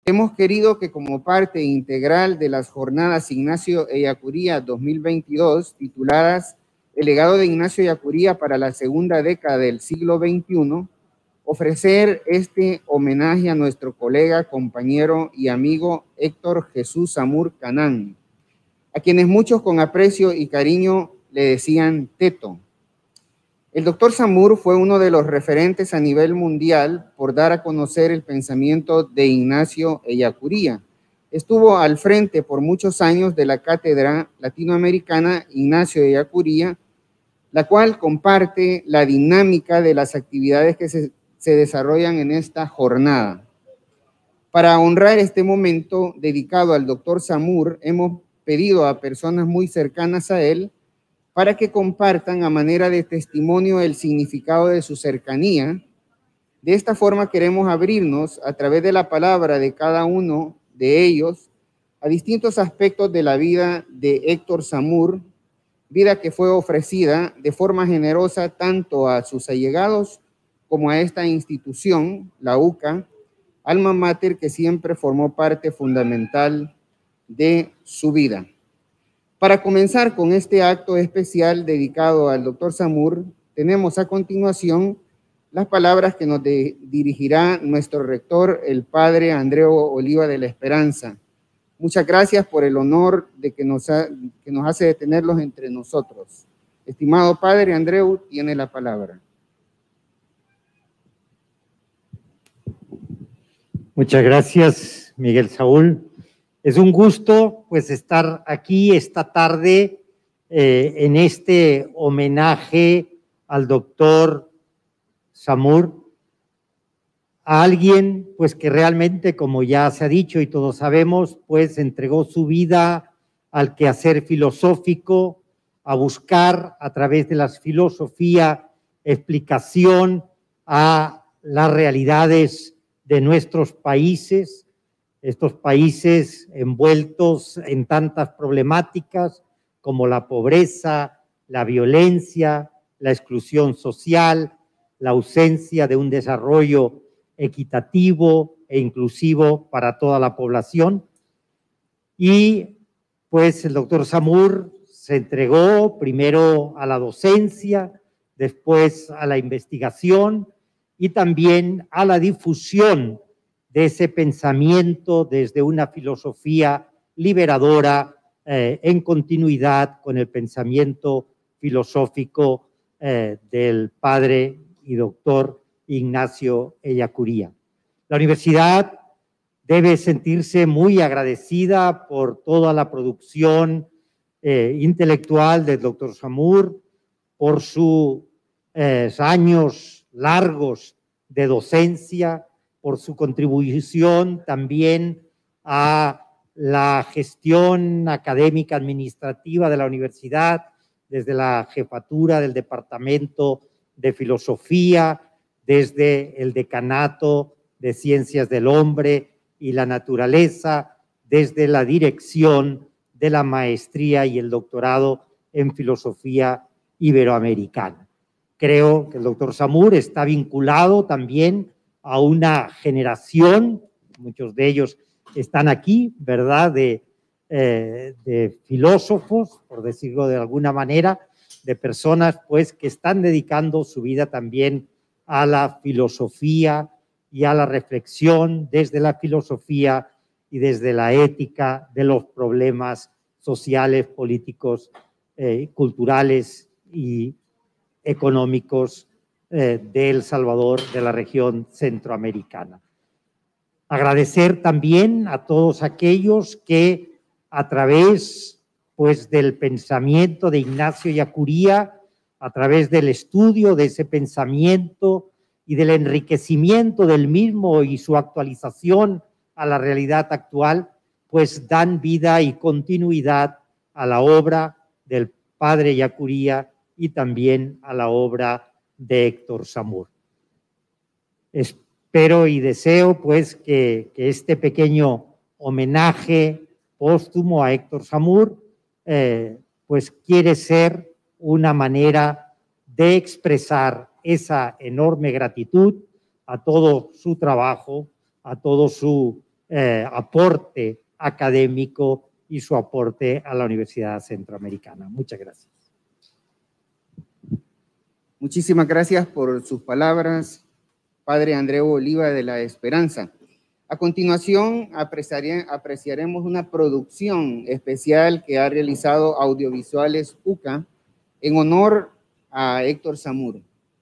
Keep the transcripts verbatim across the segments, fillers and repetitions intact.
Hemos querido que como parte integral de las jornadas Ignacio Ellacuría dos mil veintidós, tituladas El legado de Ignacio Ellacuría para la segunda década del siglo veintiuno, ofrecer este homenaje a nuestro colega, compañero y amigo Héctor Jesús Zamur Canán, a quienes muchos con aprecio y cariño le decían Teto. El doctor Zamur fue uno de los referentes a nivel mundial por dar a conocer el pensamiento de Ignacio Ellacuría. Estuvo al frente por muchos años de la Cátedra Latinoamericana Ignacio Ellacuría, la cual comparte la dinámica de las actividades que se, se desarrollan en esta jornada. Para honrar este momento dedicado al doctor Zamur, hemos pedido a personas muy cercanas a él para que compartan a manera de testimonio el significado de su cercanía. De esta forma queremos abrirnos a través de la palabra de cada uno de ellos a distintos aspectos de la vida de Héctor Zamur, vida que fue ofrecida de forma generosa tanto a sus allegados como a esta institución, la U C A, alma mater que siempre formó parte fundamental de su vida. Para comenzar con este acto especial dedicado al doctor Zamur, tenemos a continuación las palabras que nos de, dirigirá nuestro rector, el padre Andreu Oliva de la Esperanza. Muchas gracias por el honor de que, nos ha, que nos hace de tenerlos entre nosotros. Estimado padre Andreu, tiene la palabra. Muchas gracias, Miguel Saúl. Es un gusto, pues, estar aquí esta tarde eh, en este homenaje al doctor Zamur, a alguien, pues, que realmente, como ya se ha dicho y todos sabemos, pues, entregó su vida al quehacer filosófico, a buscar a través de la filosofía explicación a las realidades de nuestros países, estos países envueltos en tantas problemáticas como la pobreza, la violencia, la exclusión social, la ausencia de un desarrollo equitativo e inclusivo para toda la población. Y pues el doctor Zamur se entregó primero a la docencia, después a la investigación y también a la difusión de ese pensamiento desde una filosofía liberadora eh, en continuidad con el pensamiento filosófico eh, del padre y doctor Ignacio Ellacuría. La universidad debe sentirse muy agradecida por toda la producción eh, intelectual del doctor Zamur, por sus eh, años largos de docencia, por su contribución también a la gestión académica administrativa de la universidad, desde la jefatura del Departamento de Filosofía, desde el Decanato de Ciencias del Hombre y la Naturaleza, desde la dirección de la maestría y el doctorado en Filosofía Iberoamericana. Creo que el doctor Zamur está vinculado también a una generación, muchos de ellos están aquí, ¿verdad?, de, eh, de filósofos, por decirlo de alguna manera, de personas, pues, que están dedicando su vida también a la filosofía y a la reflexión desde la filosofía y desde la ética de los problemas sociales, políticos, eh, culturales y económicos eh, de El Salvador, de la región centroamericana. Agradecer también a todos aquellos que a través, pues, del pensamiento de Ignacio Ellacuría, a través del estudio de ese pensamiento y del enriquecimiento del mismo y su actualización a la realidad actual, pues dan vida y continuidad a la obra del padre Ellacuría y también a la obra de Héctor Zamur. Espero y deseo, pues, que, que este pequeño homenaje póstumo a Héctor Zamur, eh, pues, quiere ser una manera de expresar esa enorme gratitud a todo su trabajo, a todo su eh, aporte académico y su aporte a la Universidad Centroamericana. Muchas gracias. Muchísimas gracias por sus palabras, Padre Andreu Oliva de la Esperanza. A continuación, apreciare, apreciaremos una producción especial que ha realizado Audiovisuales U C A en honor a Héctor Zamur.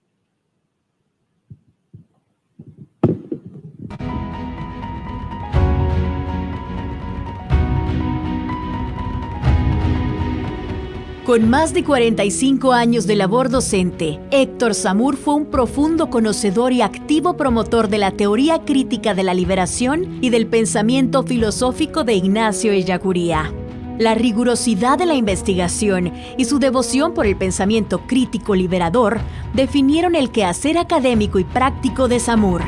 Con más de cuarenta y cinco años de labor docente, Héctor Zamur fue un profundo conocedor y activo promotor de la teoría crítica de la liberación y del pensamiento filosófico de Ignacio Ellacuría. La rigurosidad de la investigación y su devoción por el pensamiento crítico liberador definieron el quehacer académico y práctico de Zamur.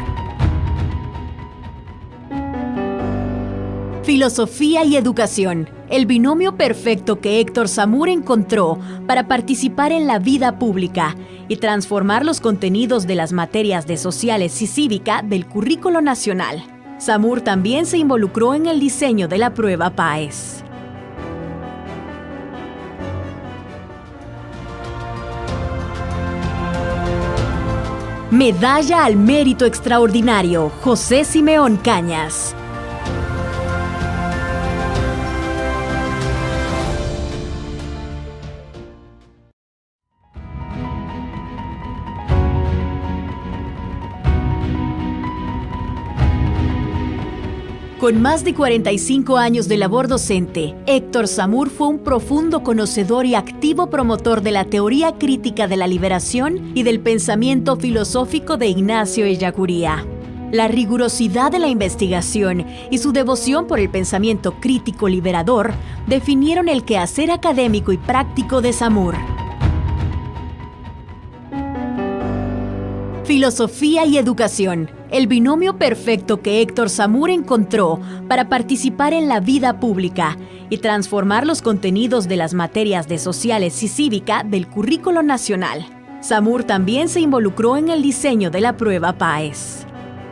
Filosofía y educación, el binomio perfecto que Héctor Zamur encontró para participar en la vida pública y transformar los contenidos de las materias de sociales y cívica del currículo nacional. Zamur también se involucró en el diseño de la prueba PAES. Medalla al Mérito Extraordinario, José Simeón Cañas. Con más de cuarenta y cinco años de labor docente, Héctor Zamur fue un profundo conocedor y activo promotor de la teoría crítica de la liberación y del pensamiento filosófico de Ignacio Ellacuría. La rigurosidad de la investigación y su devoción por el pensamiento crítico liberador definieron el quehacer académico y práctico de Zamur. Filosofía y educación, el binomio perfecto que Héctor Zamur encontró para participar en la vida pública y transformar los contenidos de las materias de sociales y cívica del currículo nacional. Zamur también se involucró en el diseño de la prueba PAES.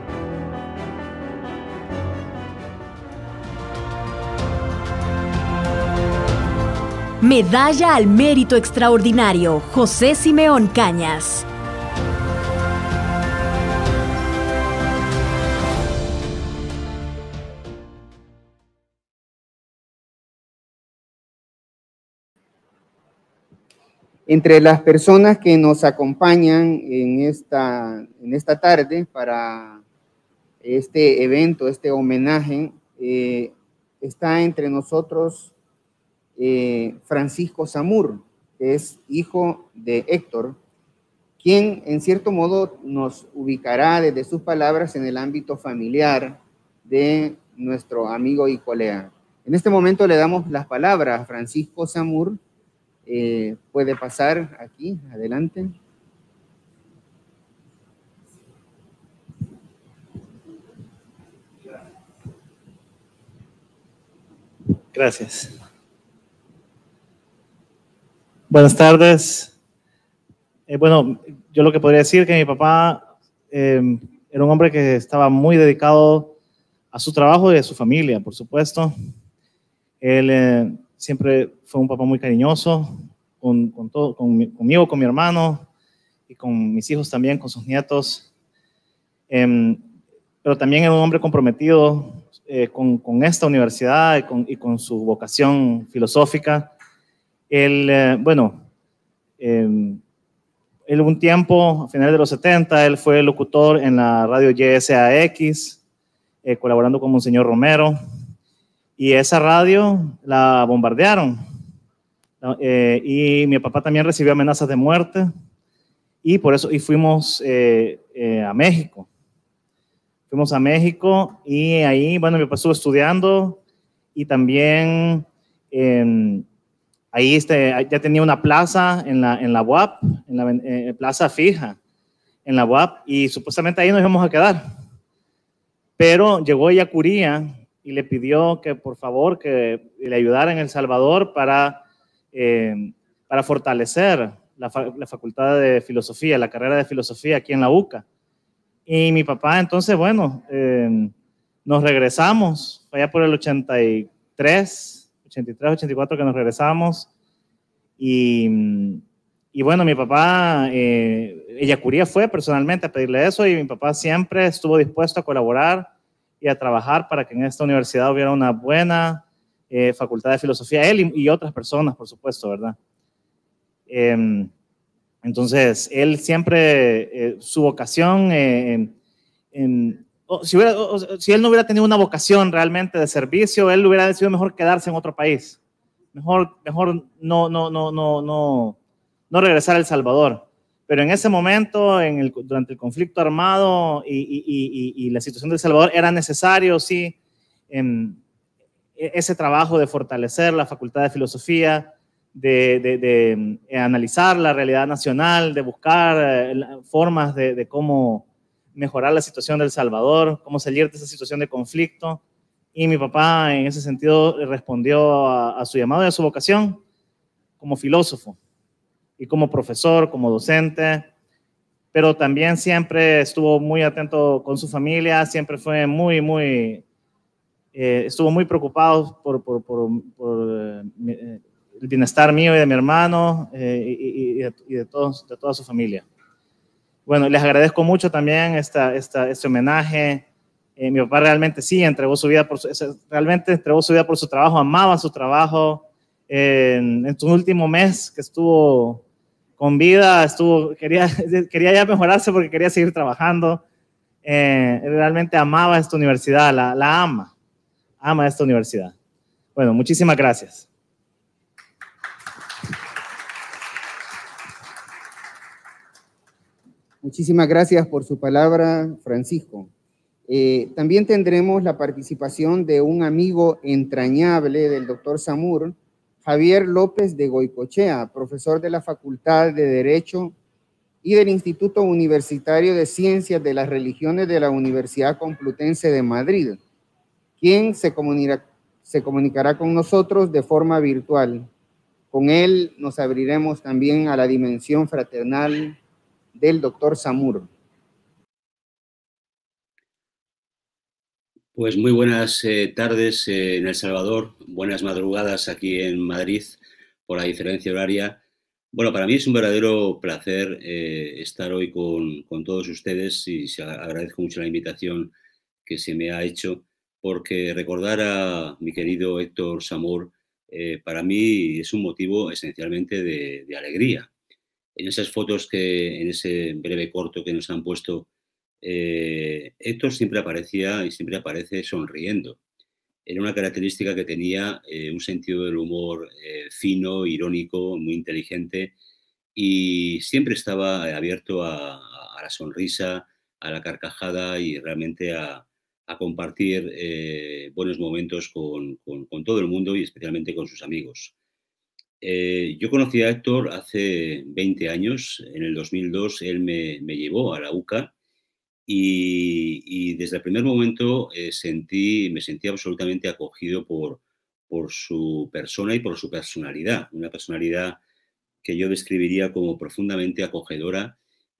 Medalla al Mérito Extraordinario, José Simeón Cañas. Entre las personas que nos acompañan en esta, en esta tarde para este evento, este homenaje, eh, está entre nosotros eh, Francisco Zamur, que es hijo de Héctor, quien en cierto modo nos ubicará desde sus palabras en el ámbito familiar de nuestro amigo y colega. En este momento le damos las palabras a Francisco Zamur. Eh, puede pasar aquí, adelante. Gracias. Buenas tardes. Eh, bueno, yo lo que podría decir que mi papá eh, era un hombre que estaba muy dedicado a su trabajo y a su familia, por supuesto. Él eh, siempre fue un papá muy cariñoso con, con todo, con mi, conmigo, con mi hermano y con mis hijos también, con sus nietos. Eh, pero también era un hombre comprometido eh, con, con esta universidad y con, y con su vocación filosófica. Él, eh, bueno, eh, él un tiempo, a finales de los setenta, él fue locutor en la radio Y S A X, eh, colaborando con Monseñor Romero. Y esa radio la bombardearon. Eh, y mi papá también recibió amenazas de muerte. Y por eso y fuimos eh, eh, a México. Fuimos a México y ahí, bueno, mi papá estuvo estudiando y también eh, ahí este, ya tenía una plaza en la, en la U A P, en la eh, plaza fija en la U A P, y supuestamente ahí nos íbamos a quedar. Pero llegó Ellacuría y le pidió que por favor que le ayudara en El Salvador para, eh, para fortalecer la, fa la facultad de filosofía, la carrera de filosofía aquí en la U C A. Y mi papá entonces, bueno, eh, nos regresamos, fue allá por el ochenta y tres, ochenta y tres, ochenta y cuatro que nos regresamos. Y, y bueno, mi papá, eh, Eyacuría fue personalmente a pedirle eso y mi papá siempre estuvo dispuesto a colaborar y a trabajar para que en esta universidad hubiera una buena eh, facultad de filosofía, él y, y otras personas, por supuesto, ¿verdad? Eh, entonces, él siempre, eh, su vocación, eh, en, en, oh, si, hubiera, oh, si él no hubiera tenido una vocación realmente de servicio, él hubiera decidido mejor quedarse en otro país. Mejor, mejor no, no, no, no, no, no regresar a El Salvador. Pero en ese momento, en el, durante el conflicto armado y, y, y, y la situación de El Salvador, era necesario, sí, en, ese trabajo de fortalecer la Facultad de Filosofía, de, de, de, de analizar la realidad nacional, de buscar eh, formas de, de cómo mejorar la situación de El Salvador, cómo salir de esa situación de conflicto. Y mi papá, en ese sentido, respondió a, a su llamado y a su vocación como filósofo y como profesor, como docente, pero también siempre estuvo muy atento con su familia, siempre fue muy, muy, eh, estuvo muy preocupado por, por, por, por eh, el bienestar mío y de mi hermano eh, y, y, de, y de, todos, de toda su familia. Bueno, les agradezco mucho también esta, esta, este homenaje. Eh, mi papá realmente sí entregó su vida por su, realmente entregó su vida por su trabajo, amaba su trabajo. Eh, en, en su último mes que estuvo con vida, estuvo, quería, quería ya mejorarse porque quería seguir trabajando. Eh, realmente amaba esta universidad, la, la ama, ama esta universidad. Bueno, muchísimas gracias. Muchísimas gracias por su palabra, Francisco. Eh, también tendremos la participación de un amigo entrañable del doctor Zamur, Javier López de Goicoechea, profesor de la Facultad de Derecho y del Instituto Universitario de Ciencias de las Religiones de la Universidad Complutense de Madrid, quien se comunicará, se comunicará con nosotros de forma virtual. Con él nos abriremos también a la dimensión fraternal del doctor Zamur. Pues muy buenas eh, tardes eh, en El Salvador, buenas madrugadas aquí en Madrid por la diferencia horaria. Bueno, para mí es un verdadero placer eh, estar hoy con, con todos ustedes y se agradezco mucho la invitación que se me ha hecho, porque recordar a mi querido Héctor Zamur eh, para mí es un motivo esencialmente de, de alegría. En esas fotos que, en ese breve corto que nos han puesto, Eh, Héctor siempre aparecía y siempre aparece sonriendo. Era una característica que tenía eh, un sentido del humor eh, fino, irónico, muy inteligente y siempre estaba abierto a, a la sonrisa, a la carcajada y realmente a, a compartir eh, buenos momentos con, con, con todo el mundo y especialmente con sus amigos. Eh, yo conocí a Héctor hace veinte años. En el dos mil dos él me, me llevó a la U C A. Y, y desde el primer momento eh, sentí, me sentí absolutamente acogido por, por su persona y por su personalidad. Una personalidad que yo describiría como profundamente acogedora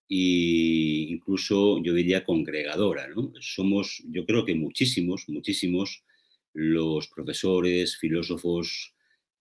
e incluso yo diría congregadora, ¿no? Somos, yo creo que muchísimos, muchísimos los profesores, filósofos,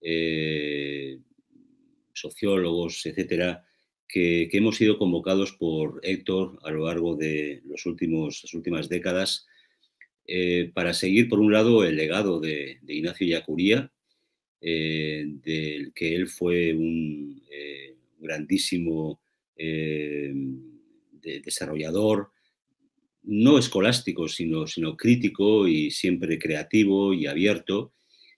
eh, sociólogos, etcétera, Que, que hemos sido convocados por Héctor a lo largo de los últimos, las últimas décadas eh, para seguir, por un lado, el legado de, de Ignacio Ellacuría, eh, del que él fue un eh, grandísimo eh, de, desarrollador, no escolástico, sino, sino crítico y siempre creativo y abierto.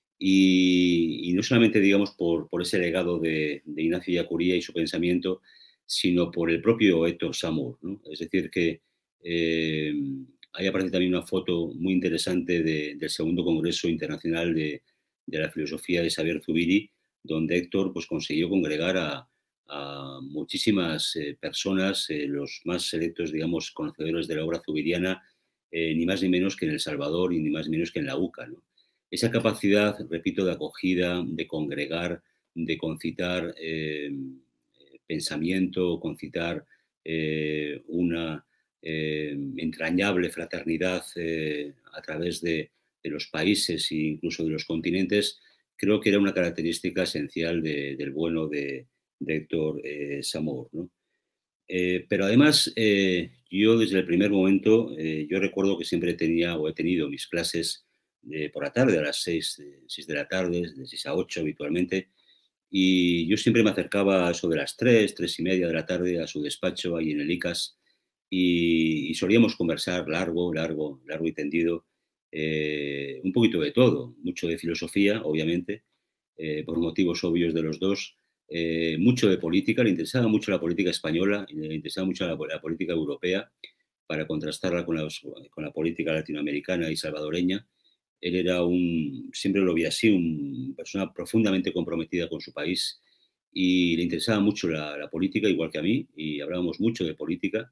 Y, y no solamente, digamos, por, por ese legado de, de Ignacio Ellacuría y su pensamiento, sino por el propio Héctor Zamur, ¿no? Es decir, que eh, ahí aparece también una foto muy interesante de, del segundo Congreso Internacional de, de la Filosofía de Xavier Zubiri, donde Héctor pues, consiguió congregar a, a muchísimas eh, personas, eh, los más selectos, digamos, conocedores de la obra zubiriana, eh, ni más ni menos que en El Salvador y ni más ni menos que en la U C A, ¿no? Esa capacidad, repito, de acogida, de congregar, de concitar eh, pensamiento, concitar eh, una eh, entrañable fraternidad eh, a través de, de los países e incluso de los continentes, creo que era una característica esencial de, del bueno de, de Héctor eh, Samor, ¿no? Eh, pero además, eh, yo desde el primer momento, eh, yo recuerdo que siempre tenía o he tenido mis clases de, por la tarde, a las seis, seis de la tarde, de seis a ocho habitualmente, y yo siempre me acercaba a eso de las tres, tres y media de la tarde a su despacho ahí en el I C A S, y, y solíamos conversar largo, largo, largo y tendido, eh, un poquito de todo, mucho de filosofía, obviamente, eh, por motivos obvios de los dos, eh, mucho de política, le interesaba mucho la política española, y le interesaba mucho la, la política europea, para contrastarla con la, con la política latinoamericana y salvadoreña. Él era un, siempre lo vi así, una persona profundamente comprometida con su país y le interesaba mucho la, la política, igual que a mí, y hablábamos mucho de política.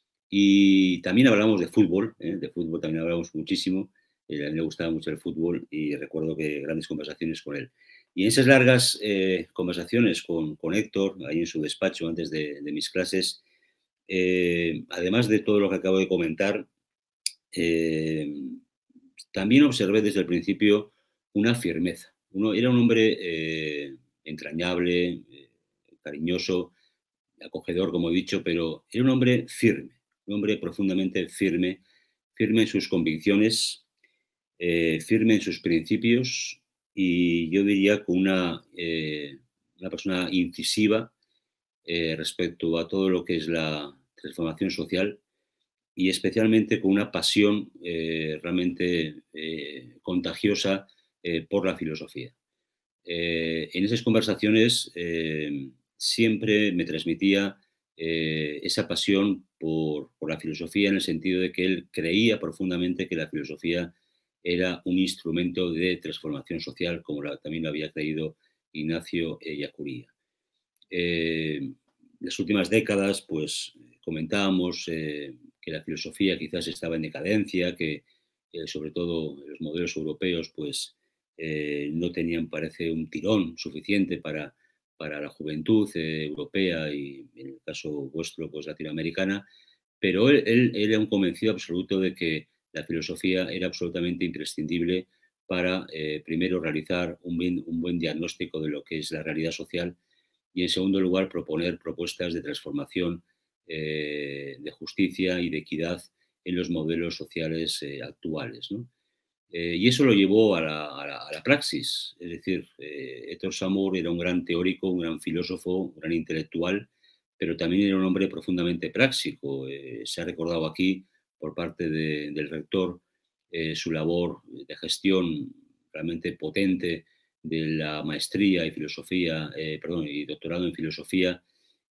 Y también hablábamos de fútbol, ¿eh? De fútbol también hablábamos muchísimo. Eh, a mí le gustaba mucho el fútbol y recuerdo que grandes conversaciones con él. Y en esas largas eh, conversaciones con, con Héctor, ahí en su despacho antes de, de mis clases, eh, además de todo lo que acabo de comentar, eh, también observé desde el principio una firmeza. Uno, era un hombre eh, entrañable, eh, cariñoso, acogedor, como he dicho, pero era un hombre firme, un hombre profundamente firme, firme en sus convicciones, eh, firme en sus principios y yo diría con una, eh, una persona incisiva eh, respecto a todo lo que es la transformación social y especialmente con una pasión eh, realmente eh, contagiosa eh, por la filosofía. Eh, en esas conversaciones eh, siempre me transmitía eh, esa pasión por, por la filosofía en el sentido de que él creía profundamente que la filosofía era un instrumento de transformación social, como la, también lo había creído Ignacio Ellacuría. Eh, en las últimas décadas, pues comentábamos eh, que la filosofía quizás estaba en decadencia, que eh, sobre todo los modelos europeos, pues eh, no tenían, parece, un tirón suficiente para, para la juventud eh, europea y, en el caso vuestro, pues latinoamericana, pero él, él, él era un convencido absoluto de que la filosofía era absolutamente imprescindible para, eh, primero, realizar un, bien, un buen diagnóstico de lo que es la realidad social y, en segundo lugar, proponer propuestas de transformación, eh, de justicia y de equidad en los modelos sociales eh, actuales, ¿no? Eh, y eso lo llevó a la, a la, a la praxis. Es decir, eh, Héctor Samor era un gran teórico, un gran filósofo, un gran intelectual, pero también era un hombre profundamente práctico. Eh, se ha recordado aquí, por parte de, del rector, eh, su labor de gestión realmente potente de la maestría y filosofía, eh, perdón, y doctorado en filosofía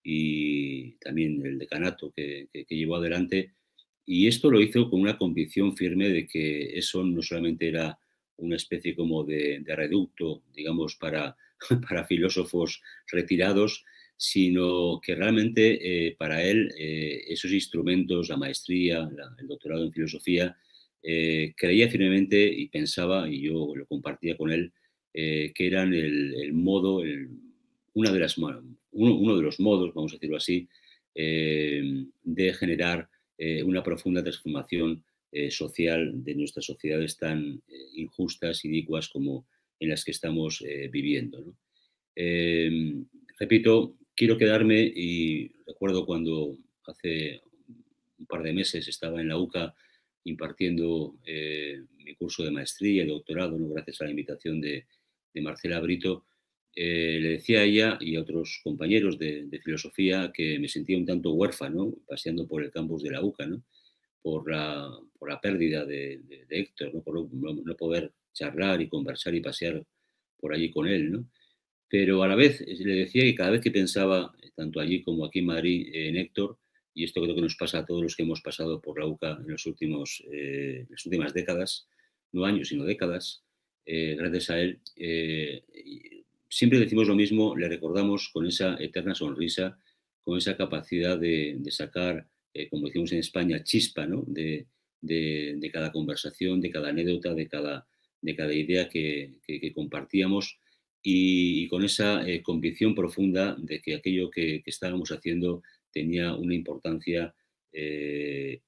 y también el decanato que, que, que llevó adelante. Y esto lo hizo con una convicción firme de que eso no solamente era una especie como de, de reducto, digamos, para, para filósofos retirados, sino que realmente eh, para él eh, esos instrumentos, la maestría, la, el doctorado en filosofía, eh, creía firmemente y pensaba, y yo lo compartía con él, eh, que eran el, el modo, el, una de las, uno, uno de los modos, vamos a decirlo así, eh, de generar eh, una profunda transformación eh, social de nuestras sociedades tan eh, injustas, inicuas como en las que estamos eh, viviendo, ¿no? Eh, repito, quiero quedarme y recuerdo cuando hace un par de meses estaba en la UCA impartiendo eh, mi curso de maestría y doctorado, ¿no? Gracias a la invitación de, de Marcela Brito, eh, le decía a ella y a otros compañeros de, de filosofía que me sentía un tanto huérfano paseando por el campus de la UCA, ¿no? Por, la, por la pérdida de, de, de Héctor, ¿no? Por no, no poder charlar y conversar y pasear por allí con él, ¿no? Pero a la vez le decía que cada vez que pensaba, tanto allí como aquí en Madrid, en Héctor, y esto creo que nos pasa a todos los que hemos pasado por la UCA en los últimos, eh, las últimas décadas, no años, sino décadas, eh, gracias a él, eh, siempre decimos lo mismo, le recordamos con esa eterna sonrisa, con esa capacidad de, de sacar, eh, como decimos en España, chispa, ¿no? de, de, de cada conversación, de cada anécdota, de cada, de cada idea que, que, que compartíamos. Y, y con esa eh, convicción profunda de que aquello que, que estábamos haciendo tenía una importancia eh,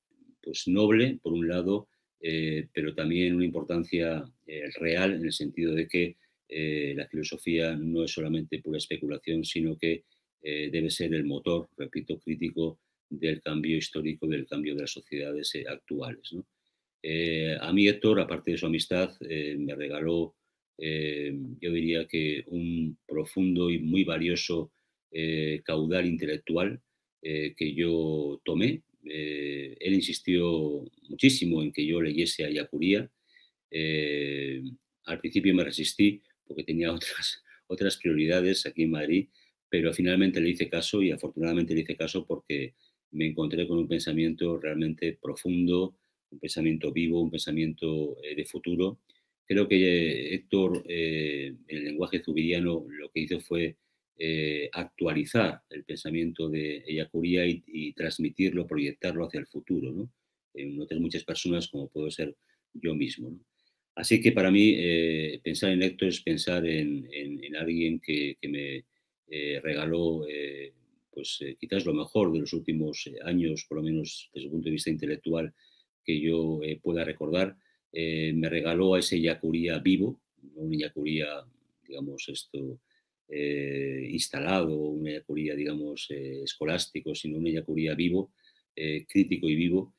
pues noble, por un lado, eh, pero también una importancia eh, real en el sentido de que eh, la filosofía no es solamente pura especulación, sino que eh, debe ser el motor, repito, crítico del cambio histórico, del cambio de las sociedades eh, actuales, ¿no? Eh, a mí Héctor, aparte de su amistad, eh, me regaló, eh, yo diría que un profundo y muy valioso eh, caudal intelectual eh, que yo tomé. Eh, él insistió muchísimo en que yo leyese a Ellacuría. Eh, al principio me resistí porque tenía otras, otras prioridades aquí en Madrid, pero finalmente le hice caso y afortunadamente le hice caso porque me encontré con un pensamiento realmente profundo, un pensamiento vivo, un pensamiento eh, de futuro. Creo que eh, Héctor, eh, en el lenguaje zubiriano, lo que hizo fue eh, actualizar el pensamiento de Ellacuría y, y transmitirlo, proyectarlo hacia el futuro, ¿no? En otras muchas personas, como puedo ser yo mismo, ¿no? Así que para mí eh, pensar en Héctor es pensar en, en, en alguien que, que me eh, regaló eh, pues eh, quizás lo mejor de los últimos eh, años, por lo menos desde el punto de vista intelectual, que yo eh, pueda recordar. Eh, me regaló a ese Ellacuría vivo, no un Ellacuría, digamos, esto eh, instalado, un Ellacuría, digamos, eh, escolástico, sino un Ellacuría vivo, eh, crítico y vivo.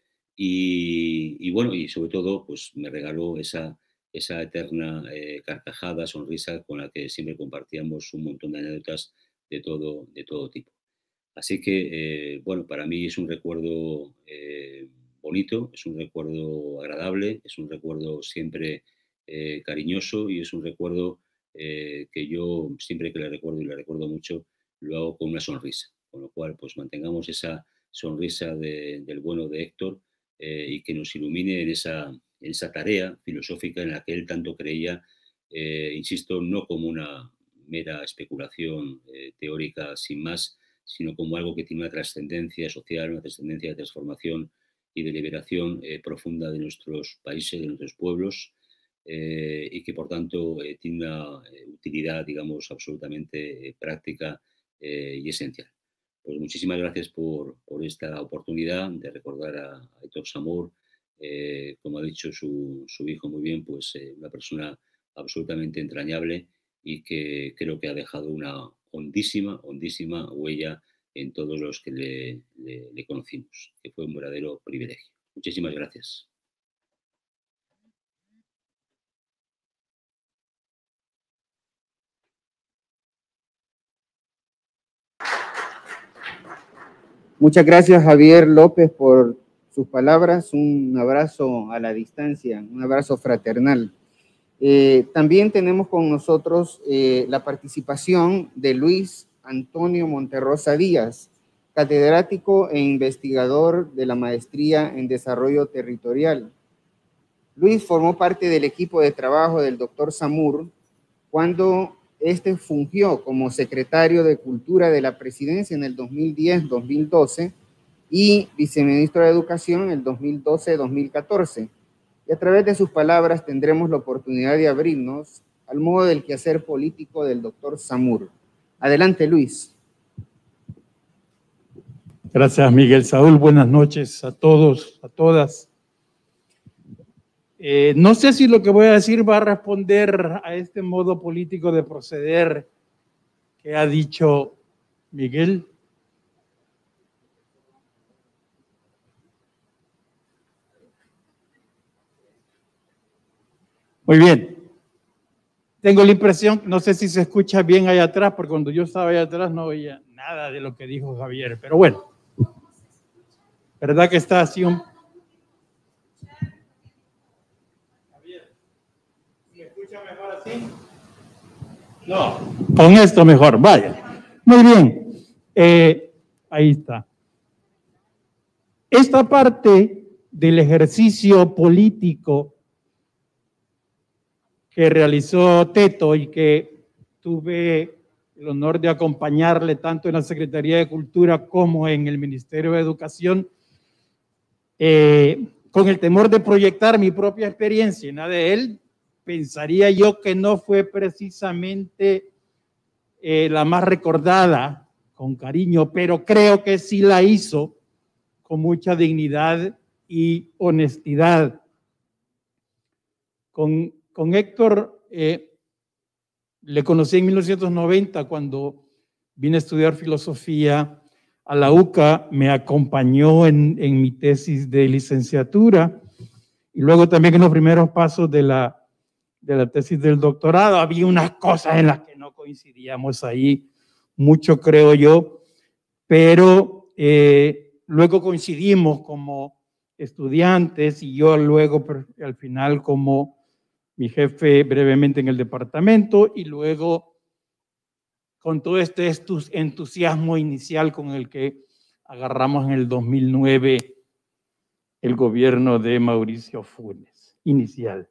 Y, y bueno, y sobre todo, pues me regaló esa, esa eterna eh, carcajada, sonrisa con la que siempre compartíamos un montón de anécdotas de todo, de todo tipo. Así que, eh, bueno, para mí es un recuerdo eh, bonito, es un recuerdo agradable, es un recuerdo siempre eh, cariñoso y es un recuerdo eh, que yo siempre que le recuerdo y le recuerdo mucho, lo hago con una sonrisa. Con lo cual, pues mantengamos esa sonrisa de, del bueno de Héctor eh, y que nos ilumine en esa, en esa tarea filosófica en la que él tanto creía, eh, insisto, no como una mera especulación eh, teórica sin más, sino como algo que tiene una trascendencia social, una trascendencia de transformación y de liberación eh, profunda de nuestros países, de nuestros pueblos, eh, y que por tanto eh, tiene una eh, utilidad, digamos, absolutamente eh, práctica eh, y esencial. Pues muchísimas gracias por, por esta oportunidad de recordar a, a Héctor Samur, eh, como ha dicho su, su hijo muy bien, pues eh, una persona absolutamente entrañable y que creo que ha dejado una hondísima, hondísima huella en todos los que le, le, le conocimos, que fue un verdadero privilegio. Muchísimas gracias. Muchas gracias, Javier López, por sus palabras. Un abrazo a la distancia, un abrazo fraternal. Eh, también tenemos con nosotros eh, la participación de Luis Antonio Monterrosa Díaz, catedrático e investigador de la Maestría en Desarrollo Territorial. Luis formó parte del equipo de trabajo del doctor Samur cuando este fungió como secretario de Cultura de la Presidencia en el dos mil diez dos mil doce y viceministro de Educación en el dos mil doce dos mil catorce. Y a través de sus palabras tendremos la oportunidad de abrirnos al modo del quehacer político del doctor Samur. Adelante, Luis. Gracias, Miguel Saúl. Buenas noches a todos, a todas. Eh, no sé si lo que voy a decir va a responder a este modo político de proceder que ha dicho Miguel. Muy bien. Tengo la impresión, no sé si se escucha bien allá atrás, porque cuando yo estaba allá atrás no oía nada de lo que dijo Javier, pero bueno. ¿Verdad que está así un... Javier, ¿me escucha mejor así? No, con esto mejor, vaya. Muy bien, eh, ahí está. Esta parte del ejercicio político que realizó Teto y que tuve el honor de acompañarle tanto en la Secretaría de Cultura como en el Ministerio de Educación, eh, con el temor de proyectar mi propia experiencia en la de él, pensaría yo que no fue precisamente eh, la más recordada con cariño, pero creo que sí la hizo con mucha dignidad y honestidad. Con, con Héctor eh, le conocí en mil novecientos noventa cuando vine a estudiar filosofía a la U C A, me acompañó en, en mi tesis de licenciatura y luego también en los primeros pasos de la, de la tesis del doctorado. Había unas cosas en las que no coincidíamos ahí mucho, creo yo, pero eh, luego coincidimos como estudiantes y yo luego al final como mi jefe brevemente en el departamento y luego con todo este entusiasmo inicial con el que agarramos en el dos mil nueve el gobierno de Mauricio Funes, inicial.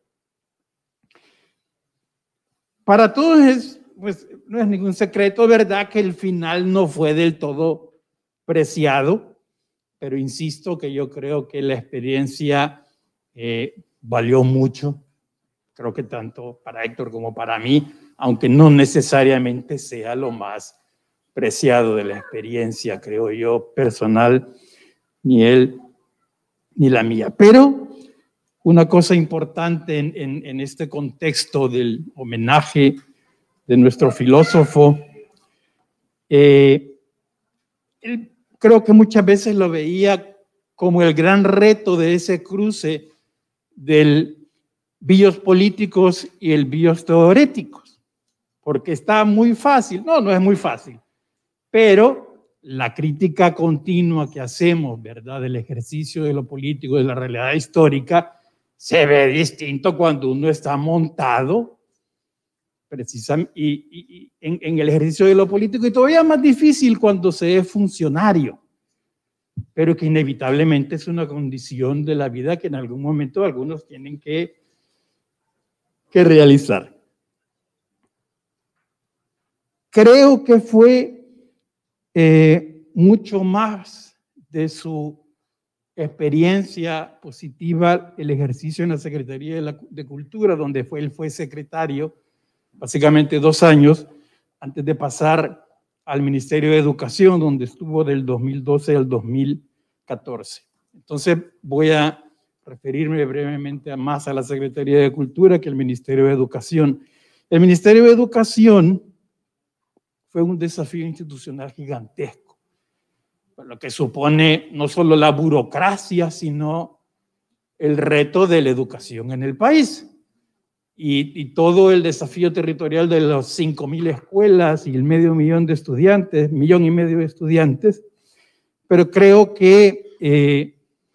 Para todos es, pues, no es ningún secreto, ¿verdad?, que el final no fue del todo preciado, pero insisto que yo creo que la experiencia eh, valió mucho. Creo que tanto para Héctor como para mí, aunque no necesariamente sea lo más preciado de la experiencia, creo yo, personal, ni él ni la mía. Pero una cosa importante en, en, en este contexto del homenaje de nuestro filósofo, eh, él, creo que muchas veces lo veía como el gran reto de ese cruce del bios políticos y el bios teoréticos, porque está muy fácil, no, no es muy fácil, pero la crítica continua que hacemos, ¿verdad?, del ejercicio de lo político, de la realidad histórica, se ve distinto cuando uno está montado precisamente y, y, y en, en el ejercicio de lo político, y todavía más difícil cuando se es funcionario, pero que inevitablemente es una condición de la vida que en algún momento algunos tienen que que realizar. Creo que fue eh, mucho más de su experiencia positiva el ejercicio en la Secretaría de, la, de Cultura, donde fue, él fue secretario básicamente dos años antes de pasar al Ministerio de Educación, donde estuvo del dos mil doce al dos mil catorce. Entonces voy a referirme brevemente a más a la Secretaría de Cultura que al Ministerio de Educación. El Ministerio de Educación fue un desafío institucional gigantesco, lo que supone no solo la burocracia, sino el reto de la educación en el país. Y, y todo el desafío territorial de los cinco mil escuelas y el medio millón de estudiantes, millón y medio de estudiantes, pero creo que eh,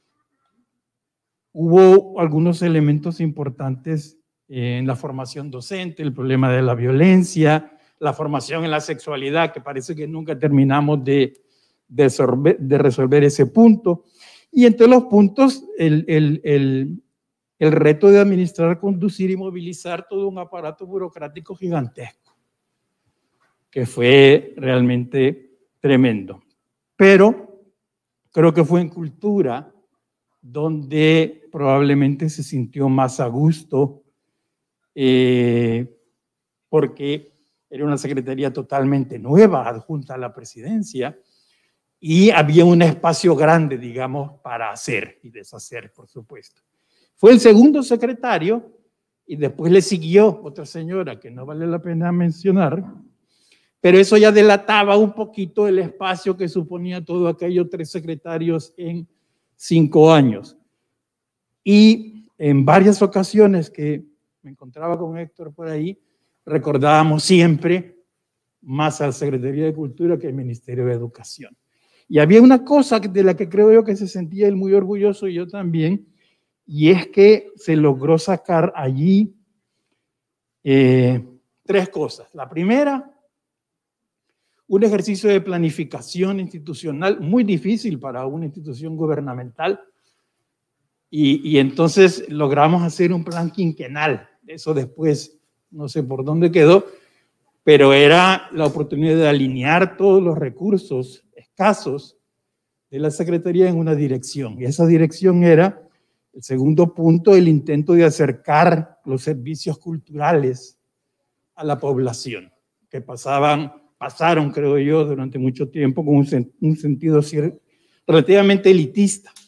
hubo algunos elementos importantes en la formación docente, el problema de la violencia, la formación en la sexualidad, que parece que nunca terminamos de, de, resolver, de resolver ese punto. Y entre los puntos, el, el, el, el reto de administrar, conducir y movilizar todo un aparato burocrático gigantesco, que fue realmente tremendo. Pero creo que fue en cultura donde probablemente se sintió más a gusto, eh, porque era una secretaría totalmente nueva, adjunta a la presidencia, y había un espacio grande, digamos, para hacer y deshacer, por supuesto. Fue el segundo secretario, y después le siguió otra señora que no vale la pena mencionar, pero eso ya delataba un poquito el espacio que suponía todo aquellos tres secretarios en cinco años. Y en varias ocasiones que me encontraba con Héctor por ahí, recordábamos siempre más a la Secretaría de Cultura que al Ministerio de Educación. Y había una cosa de la que creo yo que se sentía él muy orgulloso y yo también, y es que se logró sacar allí eh, tres cosas. La primera, un ejercicio de planificación institucional muy difícil para una institución gubernamental, y, y entonces logramos hacer un plan quinquenal. Eso después no sé por dónde quedó, pero era la oportunidad de alinear todos los recursos escasos de la Secretaría en una dirección, y esa dirección era, el segundo punto, el intento de acercar los servicios culturales a la población, que pasaban pasaron, creo yo, durante mucho tiempo con un, sen un sentido relativamente elitista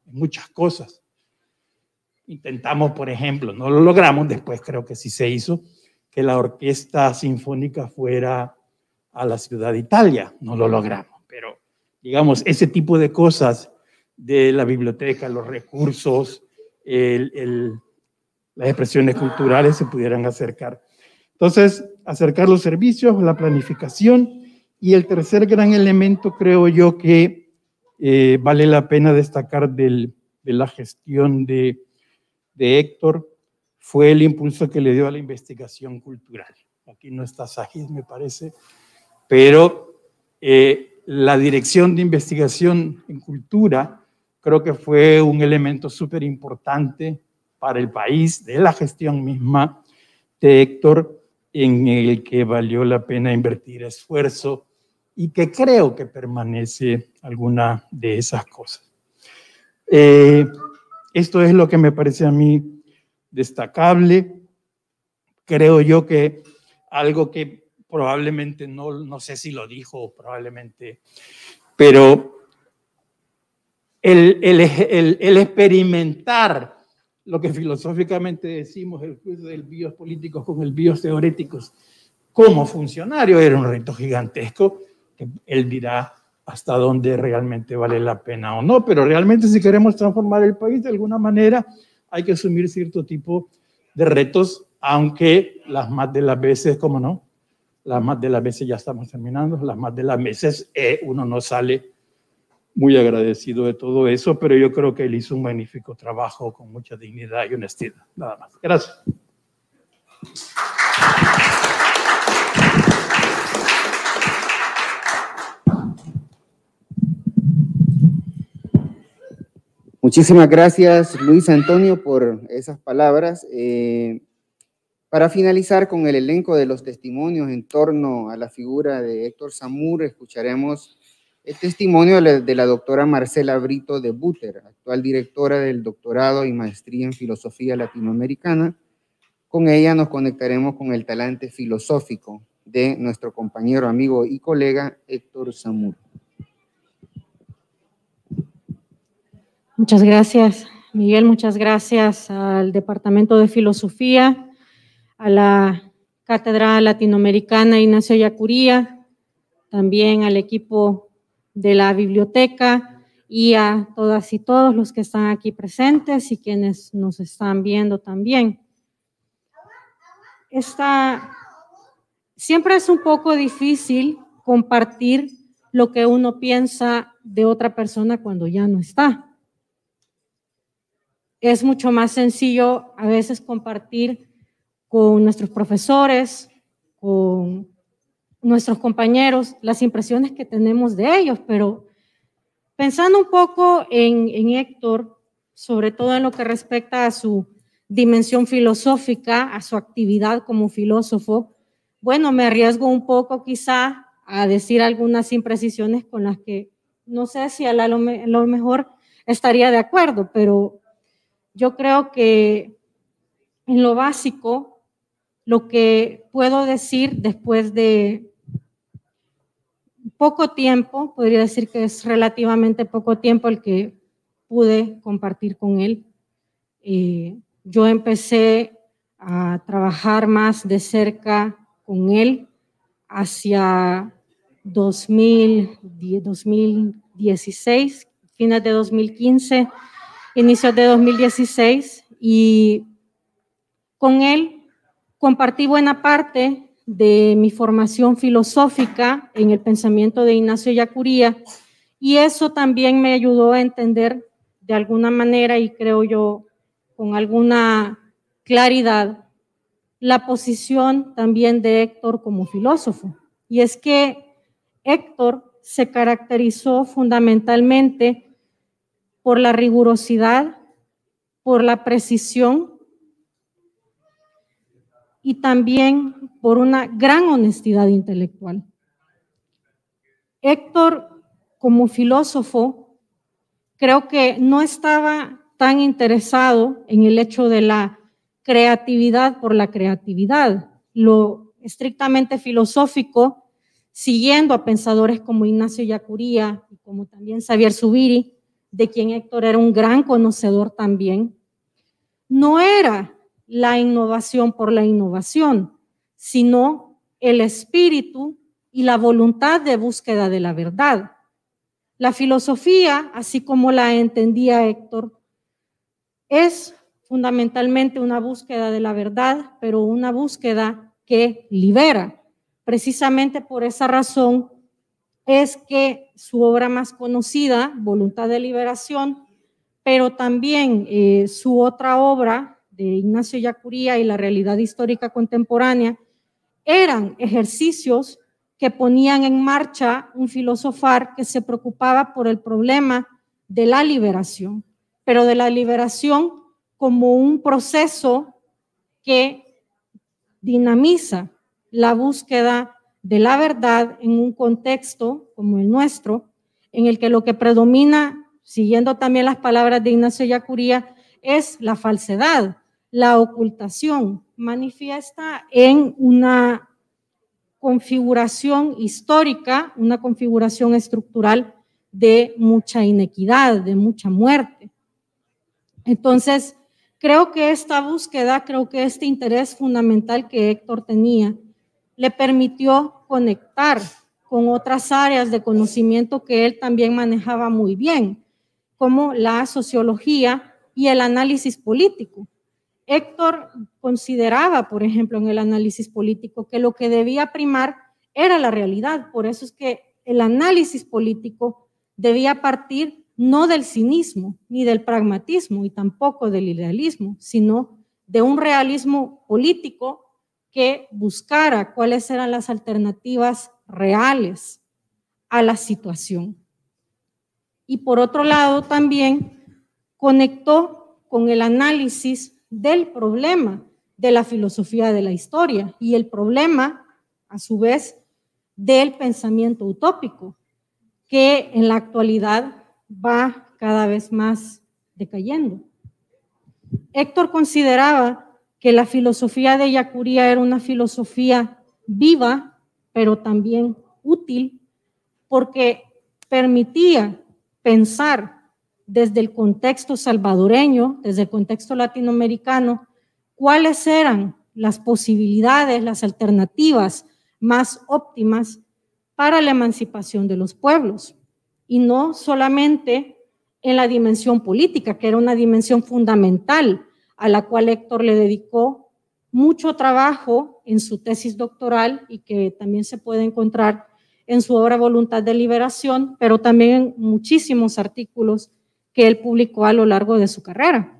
en muchas cosas. Intentamos, por ejemplo, no lo logramos, después creo que sí se hizo, que la orquesta sinfónica fuera a la ciudad de Italia, no lo logramos, pero digamos, ese tipo de cosas de la biblioteca, los recursos, el, el, las expresiones culturales se pudieran acercar. Entonces, acercar los servicios, la planificación, y el tercer gran elemento creo yo que eh, vale la pena destacar del, de la gestión de, de Héctor, fue el impulso que le dio a la investigación cultural. Aquí no está Sajid, me parece, pero eh, la dirección de investigación en cultura creo que fue un elemento súper importante para el país, de la gestión misma de Héctor, en el que valió la pena invertir esfuerzo y que creo que permanece alguna de esas cosas. Eh, esto es lo que me parece a mí destacable. Creo yo que algo que probablemente no, no sé si lo dijo, probablemente, pero el, el, el, el experimentar lo que filosóficamente decimos, el juicio del bios políticos con el bios teoréticos, como funcionario, era un reto gigantesco, que él dirá hasta dónde realmente vale la pena o no, pero realmente si queremos transformar el país de alguna manera hay que asumir cierto tipo de retos, aunque las más de las veces, ¿cómo no? Las más de las veces, ya estamos terminando, las más de las veces eh, uno no sale muy agradecido de todo eso, pero yo creo que él hizo un magnífico trabajo con mucha dignidad y honestidad. Nada más. Gracias. Muchísimas gracias, Luis Antonio, por esas palabras. Eh, para finalizar con el elenco de los testimonios en torno a la figura de Héctor Zamur, escucharemos el testimonio de la doctora Marcela Brito de Buter, actual directora del doctorado y maestría en filosofía latinoamericana. Con ella nos conectaremos con el talante filosófico de nuestro compañero, amigo y colega Héctor Zamur. Muchas gracias, Miguel. Muchas gracias al Departamento de Filosofía, a la Cátedra Latinoamericana Ignacio Ellacuría, también al equipo de la biblioteca y a todas y todos los que están aquí presentes y quienes nos están viendo también. Esta, siempre es un poco difícil compartir lo que uno piensa de otra persona cuando ya no está. Es mucho más sencillo a veces compartir con nuestros profesores, con nuestros compañeros, las impresiones que tenemos de ellos, pero pensando un poco en, en Héctor, sobre todo en lo que respecta a su dimensión filosófica, a su actividad como filósofo, bueno, me arriesgo un poco quizá a decir algunas imprecisiones con las que no sé si a la, lo, lo mejor estaría de acuerdo, pero yo creo que en lo básico, lo que puedo decir después de poco tiempo, podría decir que es relativamente poco tiempo el que pude compartir con él. Eh, yo empecé a trabajar más de cerca con él hacia dos mil dieciséis, fines de dos mil quince, inicios de dos mil dieciséis, y con él compartí buena parte de mi formación filosófica en el pensamiento de Ignacio Ellacuría, y eso también me ayudó a entender de alguna manera, y creo yo con alguna claridad, la posición también de Héctor como filósofo. Y es que Héctor se caracterizó fundamentalmente por la rigurosidad, por la precisión y también por una gran honestidad intelectual. Héctor, como filósofo, creo que no estaba tan interesado en el hecho de la creatividad por la creatividad. Lo estrictamente filosófico, siguiendo a pensadores como Ignacio Ellacuría y como también Xavier Zubiri, de quien Héctor era un gran conocedor también, no era la innovación por la innovación, sino el espíritu y la voluntad de búsqueda de la verdad. La filosofía, así como la entendía Héctor, es fundamentalmente una búsqueda de la verdad, pero una búsqueda que libera. Precisamente por esa razón es que su obra más conocida, Voluntad de Liberación, pero también eh, su otra obra de Ignacio Ellacuría y la realidad histórica contemporánea, eran ejercicios que ponían en marcha un filosofar que se preocupaba por el problema de la liberación, pero de la liberación como un proceso que dinamiza la búsqueda de la verdad en un contexto como el nuestro, en el que lo que predomina, siguiendo también las palabras de Ignacio Ellacuría, es la falsedad, la ocultación, manifiesta en una configuración histórica, una configuración estructural de mucha inequidad, de mucha muerte. Entonces, creo que esta búsqueda, creo que este interés fundamental que Héctor tenía, le permitió conectar con otras áreas de conocimiento que él también manejaba muy bien, como la sociología y el análisis político. Héctor consideraba, por ejemplo, en el análisis político, que lo que debía primar era la realidad. Por eso es que el análisis político debía partir no del cinismo, ni del pragmatismo, y tampoco del idealismo, sino de un realismo político que buscara cuáles eran las alternativas reales a la situación. Y por otro lado, también conectó con el análisis del problema de la filosofía de la historia y el problema, a su vez, del pensamiento utópico, que en la actualidad va cada vez más decayendo. Héctor consideraba que la filosofía de Ellacuría era una filosofía viva, pero también útil, porque permitía pensar desde el contexto salvadoreño, desde el contexto latinoamericano, cuáles eran las posibilidades, las alternativas más óptimas para la emancipación de los pueblos, y no solamente en la dimensión política, que era una dimensión fundamental a la cual Héctor le dedicó mucho trabajo en su tesis doctoral y que también se puede encontrar en su obra Voluntad de Liberación, pero también en muchísimos artículos que él publicó a lo largo de su carrera.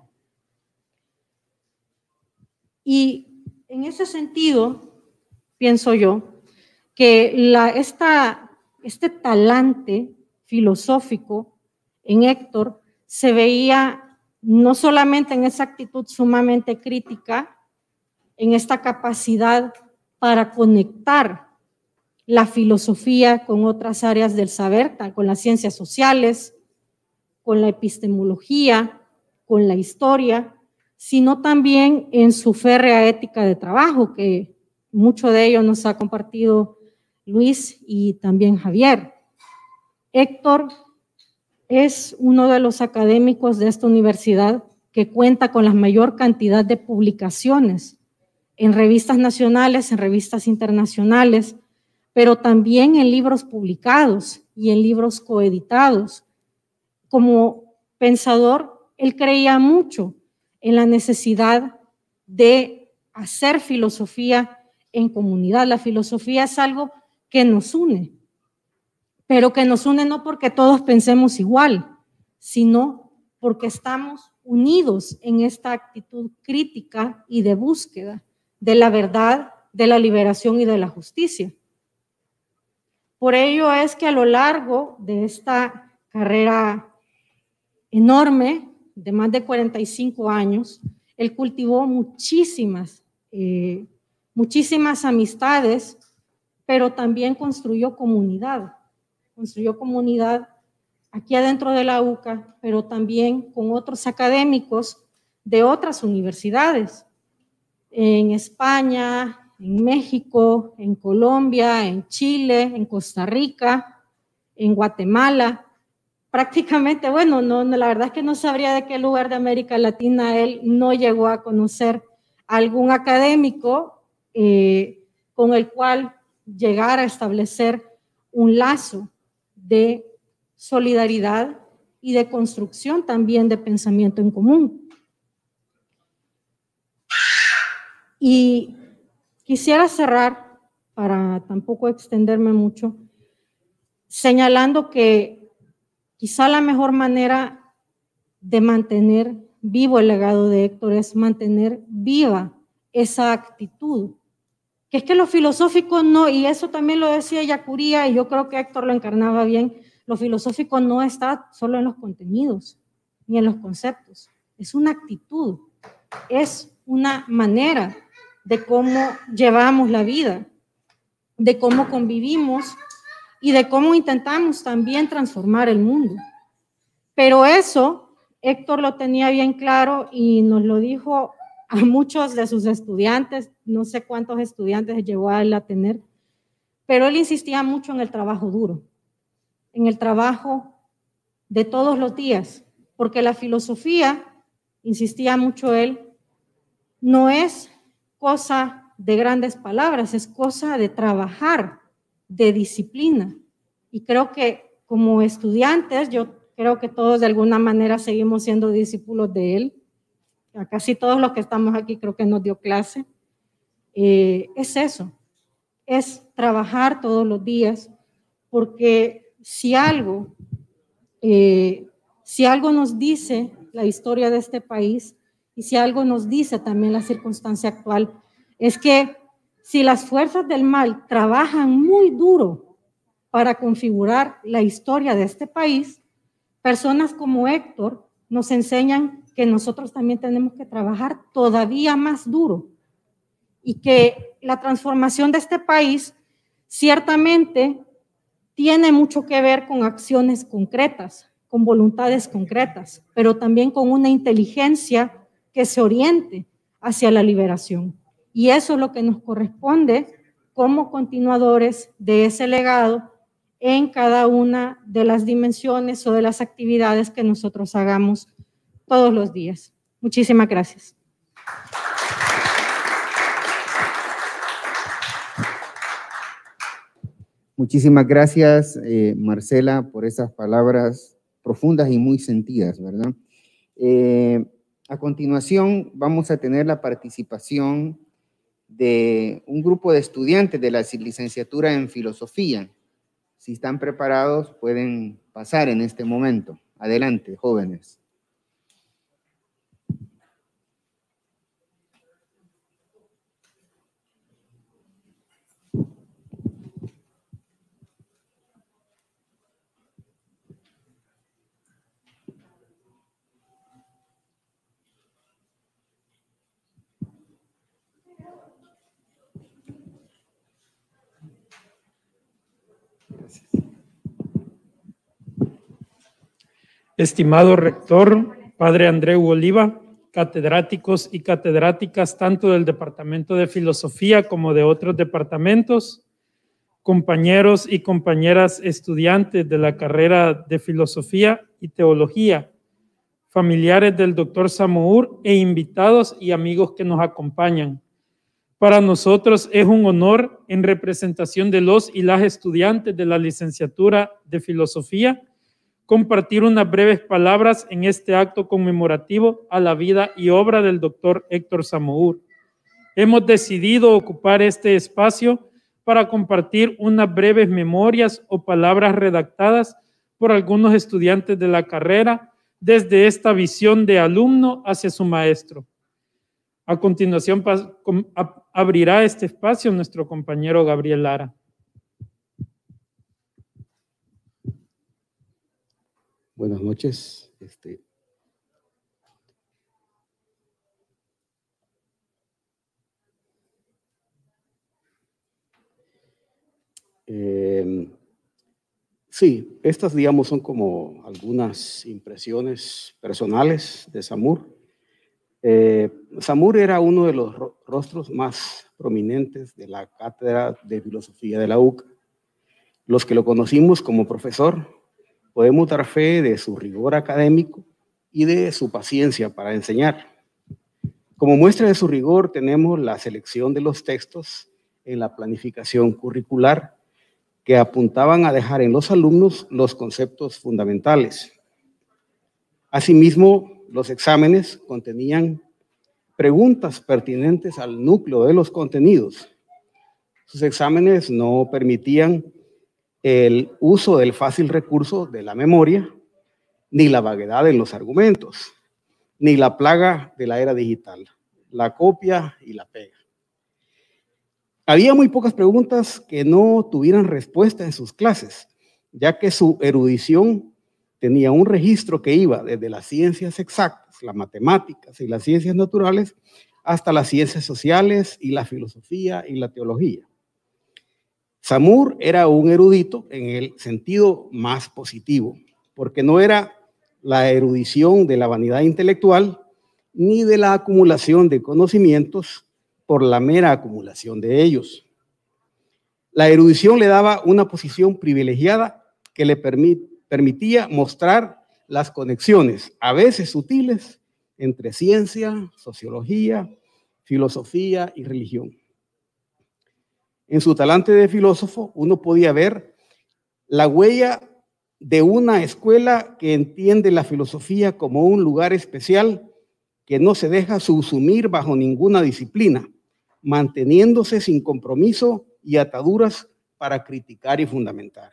Y en ese sentido, pienso yo, que la, esta, este talante filosófico en Héctor se veía no solamente en esa actitud sumamente crítica, en esta capacidad para conectar la filosofía con otras áreas del saber, con las ciencias sociales, con la epistemología, con la historia, sino también en su férrea ética de trabajo, que mucho de ello nos ha compartido Luis y también Javier. Héctor es uno de los académicos de esta universidad que cuenta con la mayor cantidad de publicaciones en revistas nacionales, en revistas internacionales, pero también en libros publicados y en libros coeditados. Como pensador, él creía mucho en la necesidad de hacer filosofía en comunidad. La filosofía es algo que nos une, pero que nos une no porque todos pensemos igual, sino porque estamos unidos en esta actitud crítica y de búsqueda de la verdad, de la liberación y de la justicia. Por ello es que a lo largo de esta carrera enorme, de más de cuarenta y cinco años, él cultivó muchísimas, eh, muchísimas amistades, pero también construyó comunidad, construyó comunidad aquí adentro de la U C A, pero también con otros académicos de otras universidades, en España, en México, en Colombia, en Chile, en Costa Rica, en Guatemala, prácticamente, bueno, no, no, la verdad es que no sabría de qué lugar de América Latina él no llegó a conocer algún académico eh, con el cual llegar a establecer un lazo de solidaridad y de construcción también de pensamiento en común. Y quisiera cerrar, para tampoco extenderme mucho, señalando que quizá la mejor manera de mantener vivo el legado de Héctor es mantener viva esa actitud, que es que lo filosófico no, y eso también lo decía Ellacuría, y yo creo que Héctor lo encarnaba bien, lo filosófico no está solo en los contenidos, ni en los conceptos, es una actitud, es una manera de cómo llevamos la vida, de cómo convivimos y de cómo intentamos también transformar el mundo. Pero eso Héctor lo tenía bien claro y nos lo dijo a muchos de sus estudiantes, no sé cuántos estudiantes llegó a él a tener, pero él insistía mucho en el trabajo duro, en el trabajo de todos los días, porque la filosofía, insistía mucho él, no es cosa de grandes palabras, es cosa de trabajar, de disciplina. Y creo que como estudiantes, yo creo que todos de alguna manera seguimos siendo discípulos de él. A casi todos los que estamos aquí creo que nos dio clase. Eh, es eso, es trabajar todos los días, porque si algo, eh, si algo nos dice la historia de este país, y si algo nos dice también la circunstancia actual, es que si las fuerzas del mal trabajan muy duro para configurar la historia de este país, personas como Héctor nos enseñan que nosotros también tenemos que trabajar todavía más duro y que la transformación de este país ciertamente tiene mucho que ver con acciones concretas, con voluntades concretas, pero también con una inteligencia que se oriente hacia la liberación. Y eso es lo que nos corresponde como continuadores de ese legado en cada una de las dimensiones o de las actividades que nosotros hagamos todos los días. Muchísimas gracias. Muchísimas gracias, eh, Marcela, por esas palabras profundas y muy sentidas, ¿verdad? Eh, a continuación, vamos a tener la participación de un grupo de estudiantes de la licenciatura en filosofía. Si están preparados, pueden pasar en este momento. Adelante, jóvenes. Estimado rector, padre Andreu Oliva, catedráticos y catedráticas tanto del Departamento de Filosofía como de otros departamentos, compañeros y compañeras estudiantes de la carrera de Filosofía y Teología, familiares del doctor Samour e invitados y amigos que nos acompañan. Para nosotros es un honor, en representación de los y las estudiantes de la licenciatura de Filosofía, compartir unas breves palabras en este acto conmemorativo a la vida y obra del doctor Héctor Samour. Hemos decidido ocupar este espacio para compartir unas breves memorias o palabras redactadas por algunos estudiantes de la carrera desde esta visión de alumno hacia su maestro. A continuación abrirá este espacio nuestro compañero Gabriel Lara. Buenas noches. Este, eh, sí, estas, digamos, son como algunas impresiones personales de Samour. Eh, Samour era uno de los ro rostros más prominentes de la Cátedra de Filosofía de la U C A. Los que lo conocimos como profesor, podemos dar fe de su rigor académico y de su paciencia para enseñar. Como muestra de su rigor tenemos la selección de los textos en la planificación curricular que apuntaban a dejar en los alumnos los conceptos fundamentales. Asimismo, los exámenes contenían preguntas pertinentes al núcleo de los contenidos. Sus exámenes no permitían el uso del fácil recurso de la memoria, ni la vaguedad en los argumentos, ni la plaga de la era digital, la copia y la pega. Había muy pocas preguntas que no tuvieran respuesta en sus clases, ya que su erudición tenía un registro que iba desde las ciencias exactas, las matemáticas y las ciencias naturales, hasta las ciencias sociales y la filosofía y la teología. Samur era un erudito en el sentido más positivo, porque no era la erudición de la vanidad intelectual ni de la acumulación de conocimientos por la mera acumulación de ellos. La erudición le daba una posición privilegiada que le permit, permitía mostrar las conexiones, a veces sutiles, entre ciencia, sociología, filosofía y religión. En su talante de filósofo, uno podía ver la huella de una escuela que entiende la filosofía como un lugar especial que no se deja subsumir bajo ninguna disciplina, manteniéndose sin compromiso y ataduras para criticar y fundamentar.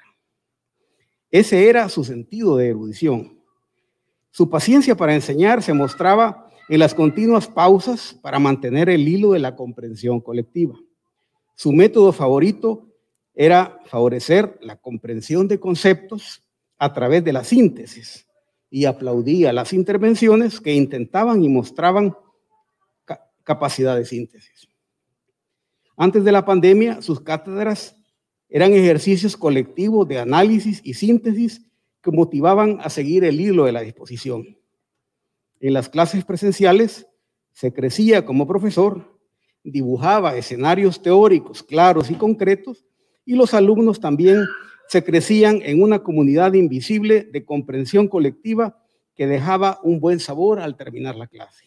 Ese era su sentido de erudición. Su paciencia para enseñar se mostraba en las continuas pausas para mantener el hilo de la comprensión colectiva. Su método favorito era favorecer la comprensión de conceptos a través de la síntesis y aplaudía las intervenciones que intentaban y mostraban ca- capacidad de síntesis. Antes de la pandemia, sus cátedras eran ejercicios colectivos de análisis y síntesis que motivaban a seguir el hilo de la disposición. En las clases presenciales se crecía como profesor, dibujaba escenarios teóricos claros y concretos, y los alumnos también se crecían en una comunidad invisible de comprensión colectiva que dejaba un buen sabor al terminar la clase.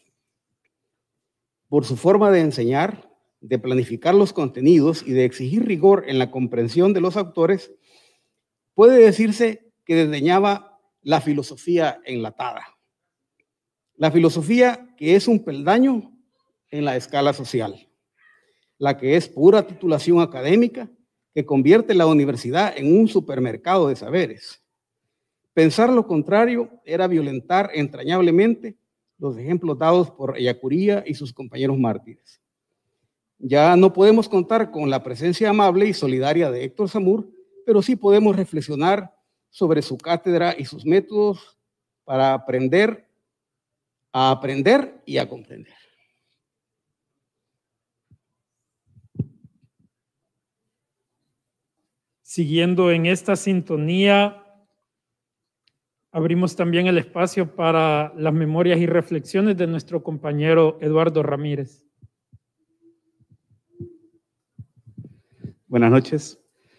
Por su forma de enseñar, de planificar los contenidos y de exigir rigor en la comprensión de los autores, puede decirse que desdeñaba la filosofía enlatada. La filosofía que es un peldaño en la escala social, la que es pura titulación académica que convierte la universidad en un supermercado de saberes. Pensar lo contrario era violentar entrañablemente los ejemplos dados por Ellacuría y sus compañeros mártires. Ya no podemos contar con la presencia amable y solidaria de Héctor Samur, pero sí podemos reflexionar sobre su cátedra y sus métodos para aprender a aprender y a comprender. Siguiendo en esta sintonía, abrimos también el espacio para las memorias y reflexiones de nuestro compañero Eduardo Ramírez. Buenas noches.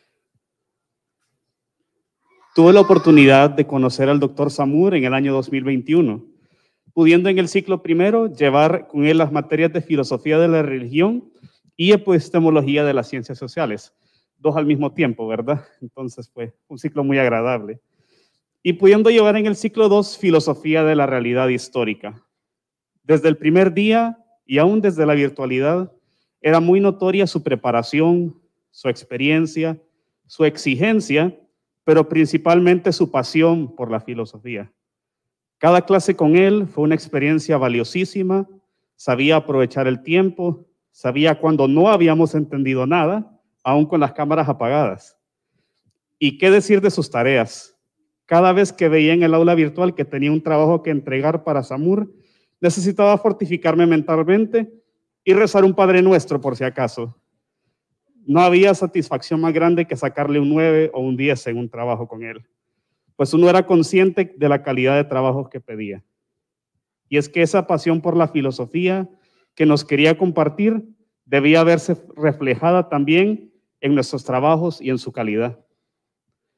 Tuve la oportunidad de conocer al doctor Samur en el año dos mil veintiuno, pudiendo en el ciclo primero llevar con él las materias de filosofía de la religión y epistemología de las ciencias sociales, dos al mismo tiempo, ¿verdad? Entonces fue un ciclo muy agradable. Y pudiendo llevar en el ciclo dos filosofía de la realidad histórica. Desde el primer día y aún desde la virtualidad, era muy notoria su preparación, su experiencia, su exigencia, pero principalmente su pasión por la filosofía. Cada clase con él fue una experiencia valiosísima, sabía aprovechar el tiempo, sabía cuando no habíamos entendido nada, aún con las cámaras apagadas. ¿Y qué decir de sus tareas? Cada vez que veía en el aula virtual que tenía un trabajo que entregar para Samur, necesitaba fortificarme mentalmente y rezar un Padre Nuestro por si acaso. No había satisfacción más grande que sacarle un nueve o un diez en un trabajo con él, pues uno era consciente de la calidad de trabajos que pedía. Y es que esa pasión por la filosofía que nos quería compartir debía verse reflejada también en nuestros trabajos y en su calidad.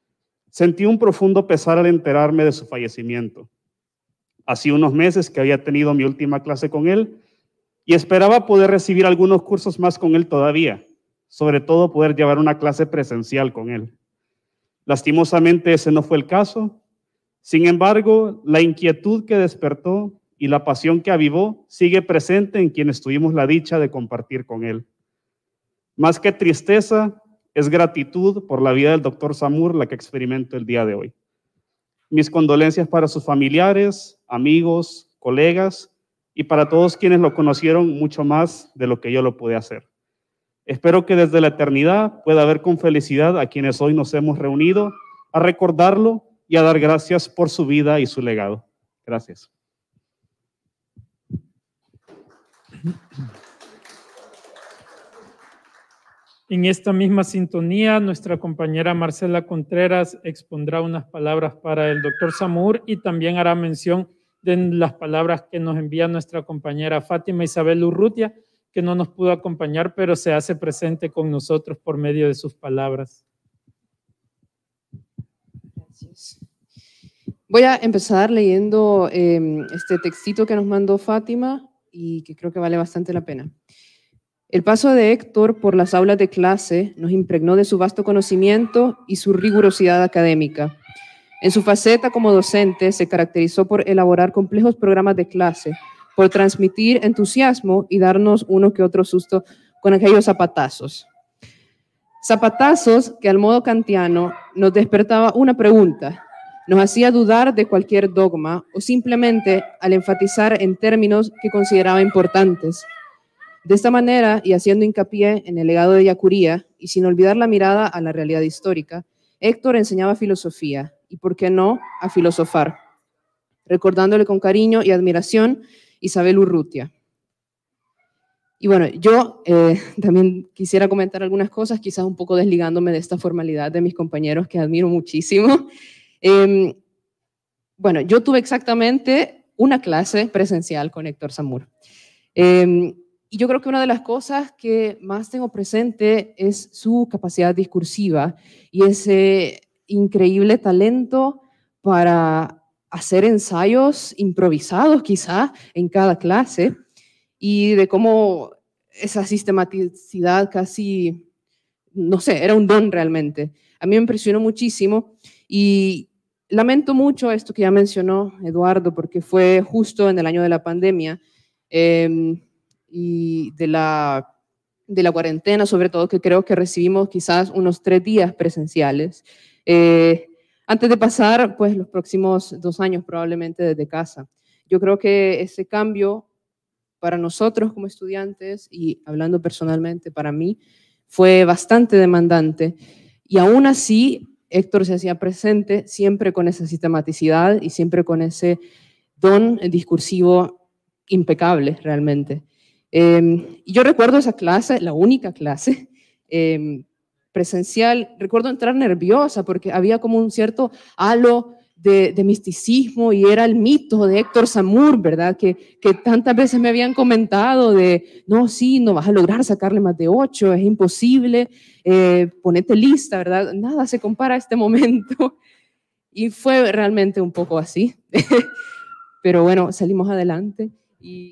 Sentí un profundo pesar al enterarme de su fallecimiento. Hacía unos meses que había tenido mi última clase con él y esperaba poder recibir algunos cursos más con él todavía, sobre todo poder llevar una clase presencial con él. Lastimosamente ese no fue el caso. Sin embargo, la inquietud que despertó y la pasión que avivó sigue presente en quienes tuvimos la dicha de compartir con él. Más que tristeza, es gratitud por la vida del doctor Samur la que experimento el día de hoy. Mis condolencias para sus familiares, amigos, colegas y para todos quienes lo conocieron mucho más de lo que yo lo pude hacer. Espero que desde la eternidad pueda ver con felicidad a quienes hoy nos hemos reunido a recordarlo y a dar gracias por su vida y su legado. Gracias. En esta misma sintonía, nuestra compañera Marcela Contreras expondrá unas palabras para el doctor Samur y también hará mención de las palabras que nos envía nuestra compañera Fátima Isabel Urrutia, que no nos pudo acompañar, pero se hace presente con nosotros por medio de sus palabras. Gracias. Voy a empezar leyendo eh, este textito que nos mandó Fátima y que creo que vale bastante la pena. El paso de Héctor por las aulas de clase nos impregnó de su vasto conocimiento y su rigurosidad académica. En su faceta como docente se caracterizó por elaborar complejos programas de clase, por transmitir entusiasmo y darnos uno que otro susto con aquellos zapatazos. Zapatazos que al modo kantiano nos despertaba una pregunta, nos hacía dudar de cualquier dogma o simplemente al enfatizar en términos que consideraba importantes. De esta manera, y haciendo hincapié en el legado de Yacuría, y sin olvidar la mirada a la realidad histórica, Héctor enseñaba filosofía, y por qué no, a filosofar, recordándole con cariño y admiración Isabel Urrutia. Y bueno, yo eh, también quisiera comentar algunas cosas, quizás un poco desligándome de esta formalidad de mis compañeros, que admiro muchísimo. Eh, bueno, yo tuve exactamente una clase presencial con Héctor Samur. Eh, Y yo creo que una de las cosas que más tengo presente es su capacidad discursiva y ese increíble talento para hacer ensayos improvisados quizá en cada clase y de cómo esa sistematicidad casi, no sé, era un don realmente. A mí me impresionó muchísimo y lamento mucho esto que ya mencionó Eduardo porque fue justo en el año de la pandemia. Eh, y de la, de la cuarentena, sobre todo, que creo que recibimos quizás unos tres días presenciales, eh, antes de pasar pues los próximos dos años probablemente desde casa. Yo creo que ese cambio para nosotros como estudiantes, y hablando personalmente para mí, fue bastante demandante, y aún así Héctor se hacía presente siempre con esa sistematicidad y siempre con ese don discursivo impecable realmente. Eh, yo recuerdo esa clase, la única clase eh, presencial, recuerdo entrar nerviosa porque había como un cierto halo de, de misticismo y era el mito de Héctor Samur, ¿verdad? Que, que tantas veces me habían comentado de, no, sí, no vas a lograr sacarle más de ocho, es imposible, eh, ponete lista, ¿verdad? Nada se compara a este momento. Y fue realmente un poco así. Pero bueno, salimos adelante y...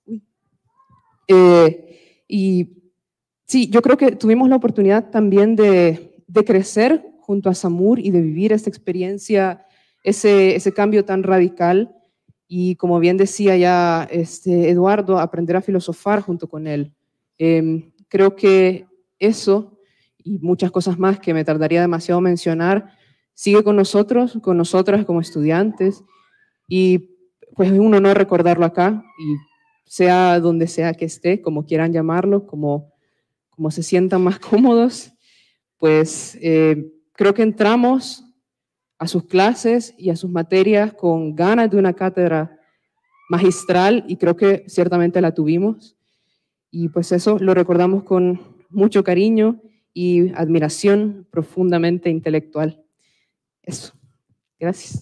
Eh, y sí, yo creo que tuvimos la oportunidad también de, de crecer junto a Samur y de vivir esta experiencia, ese, ese cambio tan radical y como bien decía ya este, Eduardo, aprender a filosofar junto con él. Eh, creo que eso y muchas cosas más que me tardaría demasiado mencionar, sigue con nosotros, con nosotras como estudiantes y pues es un honor recordarlo acá y sea donde sea que esté, como quieran llamarlo, como, como se sientan más cómodos, pues eh, creo que entramos a sus clases y a sus materias con ganas de una cátedra magistral y creo que ciertamente la tuvimos y pues eso lo recordamos con mucho cariño y admiración profundamente intelectual. Eso. Gracias.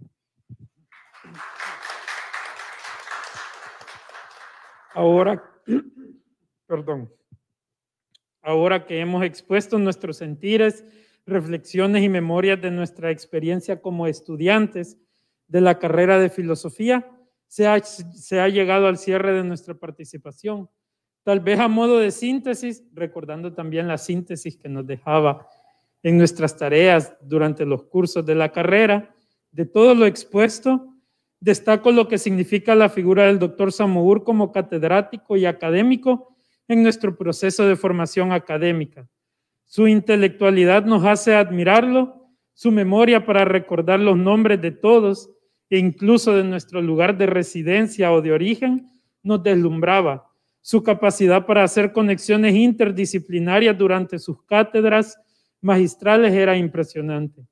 Ahora, perdón, ahora que hemos expuesto nuestros sentires reflexiones y memorias de nuestra experiencia como estudiantes de la carrera de filosofía, se ha, se ha llegado al cierre de nuestra participación. Tal vez a modo de síntesis, recordando también la síntesis que nos dejaba en nuestras tareas durante los cursos de la carrera, de todo lo expuesto, destaco lo que significa la figura del doctor Samour como catedrático y académico en nuestro proceso de formación académica. Su intelectualidad nos hace admirarlo, su memoria para recordar los nombres de todos e incluso de nuestro lugar de residencia o de origen nos deslumbraba. Su capacidad para hacer conexiones interdisciplinarias durante sus cátedras magistrales era impresionante.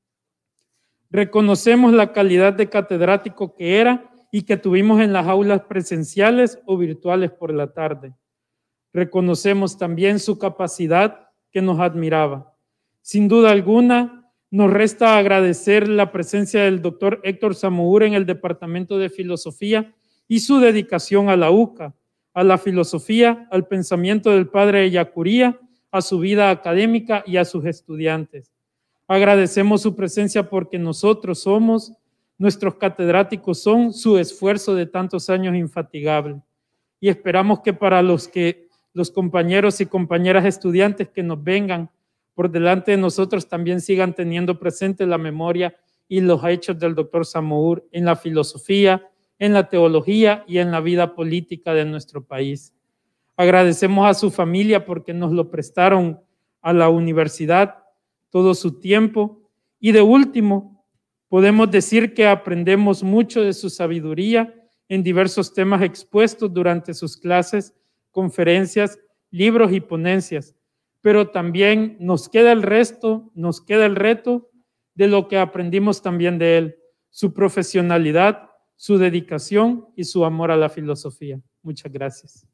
Reconocemos la calidad de catedrático que era y que tuvimos en las aulas presenciales o virtuales por la tarde. Reconocemos también su capacidad que nos admiraba. Sin duda alguna, nos resta agradecer la presencia del doctor Héctor Samour en el Departamento de Filosofía y su dedicación a la U C A, a la filosofía, al pensamiento del padre Ellacuría, a su vida académica y a sus estudiantes. Agradecemos su presencia porque nosotros somos, nuestros catedráticos son su esfuerzo de tantos años infatigable. Y esperamos que para los que los compañeros y compañeras estudiantes que nos vengan por delante de nosotros también sigan teniendo presente la memoria y los hechos del doctor Samour en la filosofía, en la teología y en la vida política de nuestro país. Agradecemos a su familia porque nos lo prestaron a la universidad todo su tiempo. Y de último, podemos decir que aprendemos mucho de su sabiduría en diversos temas expuestos durante sus clases, conferencias, libros y ponencias. Pero también nos queda el resto, nos queda el reto de lo que aprendimos también de él, su profesionalidad, su dedicación y su amor a la filosofía. Muchas gracias.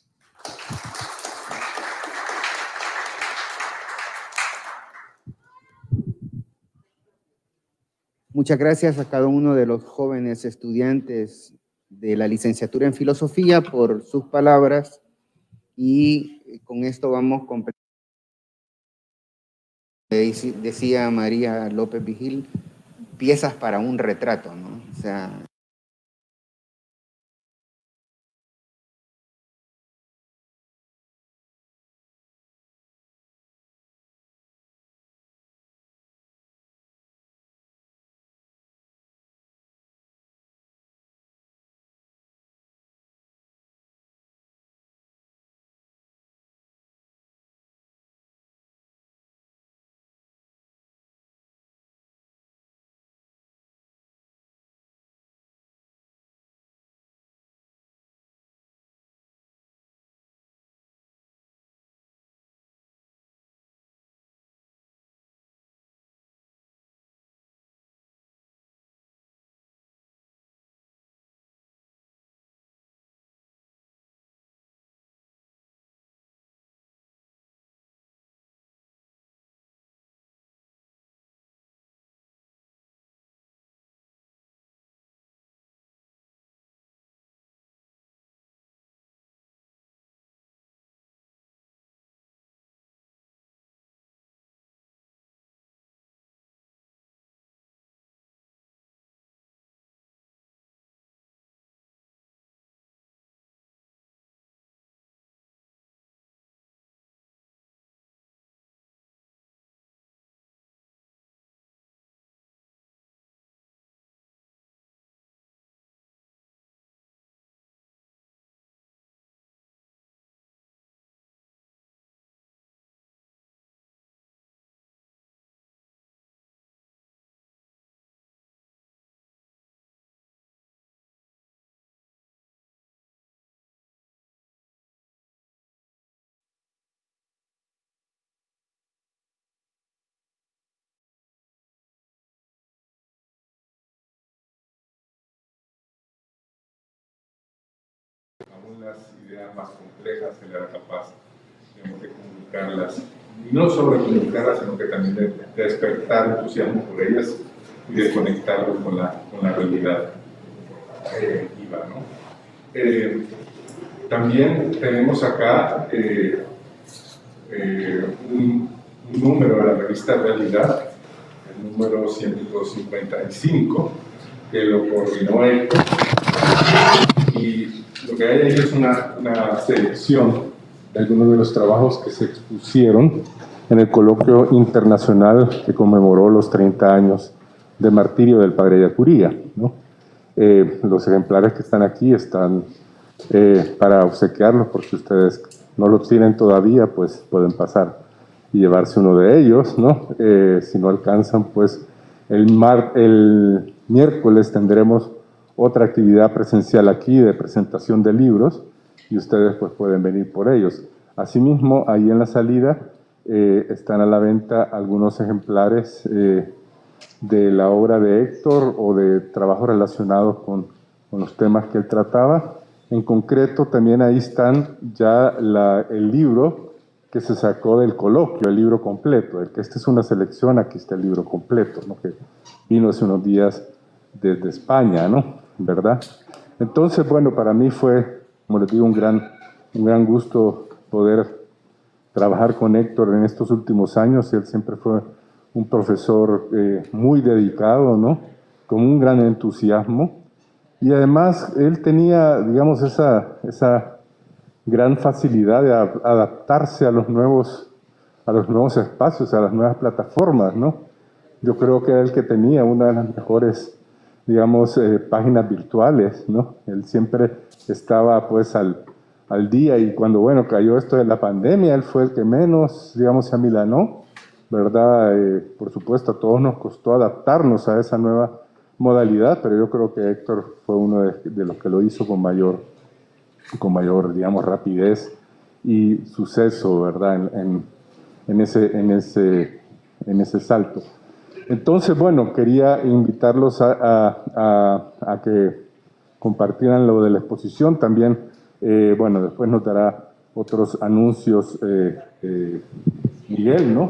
Muchas gracias a cada uno de los jóvenes estudiantes de la licenciatura en filosofía por sus palabras y con esto vamos con... Decía María López Vigil, piezas para un retrato, ¿no? O sea... Aún las ideas más complejas él era capaz, digamos, de comunicarlas, y no solo de comunicarlas, sino que también de, de despertar entusiasmo por ellas y de conectarlos con la, con la realidad eh, viva, ¿no? Eh, también tenemos acá eh, eh, un, un número de la revista Realidad, el número ciento cincuenta y cinco, que lo coordinó Héctor. Y lo que hay ahí es una, una selección de algunos de los trabajos que se expusieron en el coloquio internacional que conmemoró los treinta años de martirio del padre Ellacuría, ¿no? Eh, los ejemplares que están aquí están eh, para obsequiarlos, porque ustedes no los tienen todavía, pues pueden pasar y llevarse uno de ellos, ¿no? Eh, si no alcanzan, pues el, mar, el miércoles tendremos otra actividad presencial aquí de presentación de libros y ustedes pues pueden venir por ellos. Asimismo, ahí en la salida eh, están a la venta algunos ejemplares eh, de la obra de Héctor o de trabajos relacionados con, con los temas que él trataba. En concreto, también ahí están ya la, el libro que se sacó del coloquio, el libro completo. El que esta es una selección, aquí está el libro completo, ¿no? Que vino hace unos días desde España, ¿no? ¿Verdad? Entonces, bueno, para mí fue, como les digo, un gran, un gran gusto poder trabajar con Héctor en estos últimos años. Él siempre fue un profesor eh, muy dedicado, ¿no? Con un gran entusiasmo. Y además, él tenía, digamos, esa, esa gran facilidad de adaptarse a los nuevos, a los nuevos espacios, a las nuevas plataformas, ¿no? Yo creo que era el que tenía una de las mejores, digamos, eh, páginas virtuales, ¿no? Él siempre estaba, pues, al, al día, y cuando, bueno, cayó esto de la pandemia, él fue el que menos, digamos, se amilanó, ¿verdad? Eh, por supuesto, a todos nos costó adaptarnos a esa nueva modalidad, pero yo creo que Héctor fue uno de, de los que lo hizo con mayor, con mayor, digamos, rapidez y suceso, ¿verdad? En, en, en, ese, en, ese, en ese salto. Entonces, bueno, quería invitarlos a, a, a, a que compartieran lo de la exposición. También, eh, bueno, después nos dará otros anuncios eh, eh, Miguel, ¿no?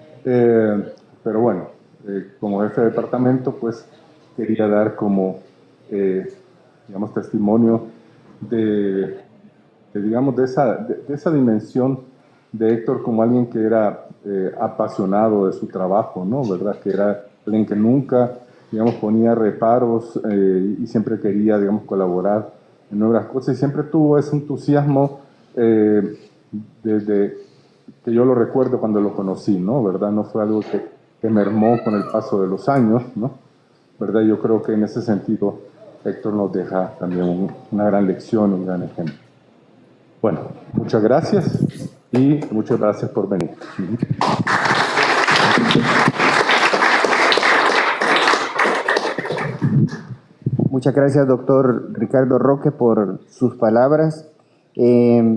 Eh, pero bueno, eh, como jefe de departamento, pues quería dar como, eh, digamos, testimonio de, de digamos, de esa, de, de esa dimensión de Héctor como alguien que era eh, apasionado de su trabajo, ¿no? ¿Verdad? Que era alguien que nunca, digamos, ponía reparos eh, y siempre quería, digamos, colaborar en nuevas cosas, y siempre tuvo ese entusiasmo eh, desde que yo lo recuerdo cuando lo conocí, ¿no? ¿Verdad? No fue algo que, que mermó con el paso de los años, ¿no? ¿Verdad? Yo creo que en ese sentido Héctor nos deja también un, una gran lección, un gran ejemplo. Bueno, muchas gracias y muchas gracias por venir. Muchas gracias, doctor Ricardo Roque, por sus palabras. Eh,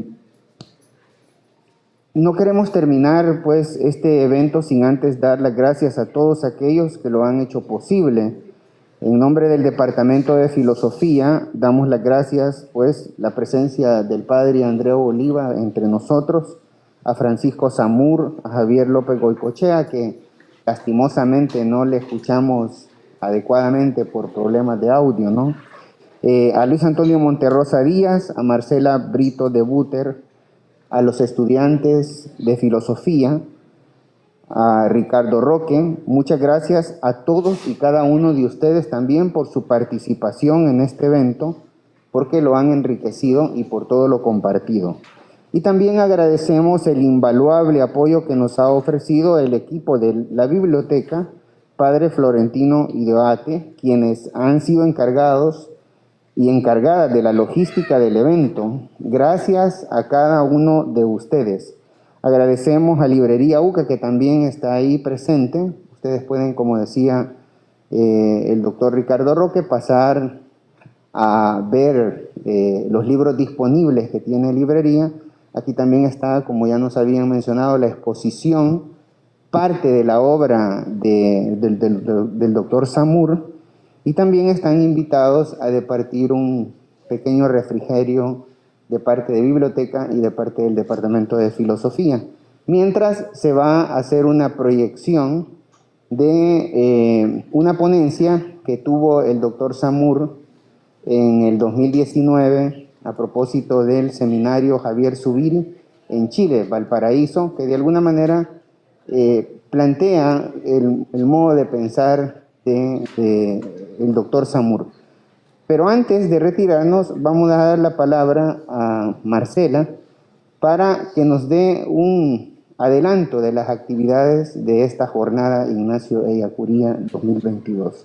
no queremos terminar, pues, este evento sin antes dar las gracias a todos aquellos que lo han hecho posible. En nombre del Departamento de Filosofía, damos las gracias, pues, la presencia del padre Andreu Oliva entre nosotros, a Francisco Samur, a Javier López Goicochea, que lastimosamente no le escuchamos adecuadamente por problemas de audio, ¿no? Eh, a Luis Antonio Monterrosa Díaz, a Marcela Brito de Buter, a los estudiantes de Filosofía, a Ricardo Roque. Muchas gracias a todos y cada uno de ustedes también por su participación en este evento, porque lo han enriquecido y por todo lo compartido. Y también agradecemos el invaluable apoyo que nos ha ofrecido el equipo de la biblioteca, Padre Florentino y Deate, quienes han sido encargados y encargadas de la logística del evento. Gracias a cada uno de ustedes. Agradecemos a Librería UCA, que también está ahí presente. Ustedes pueden, como decía eh, el doctor Ricardo Roque, pasar a ver eh, los libros disponibles que tiene Librería. Aquí también está, como ya nos habían mencionado, la exposición, parte de la obra de, del, del, del doctor Samur, y también están invitados a departir un pequeño refrigerio de parte de biblioteca y de parte del Departamento de Filosofía. Mientras se va a hacer una proyección de eh, una ponencia que tuvo el doctor Samur en el dos mil diecinueve a propósito del seminario Javier Zubiri en Chile, Valparaíso, que de alguna manera eh, plantea el, el modo de pensar del de, de doctor Zamur. Pero antes de retirarnos, vamos a dar la palabra a Marcela para que nos dé un adelanto de las actividades de esta jornada Ignacio Ellacuría dos mil veintidós.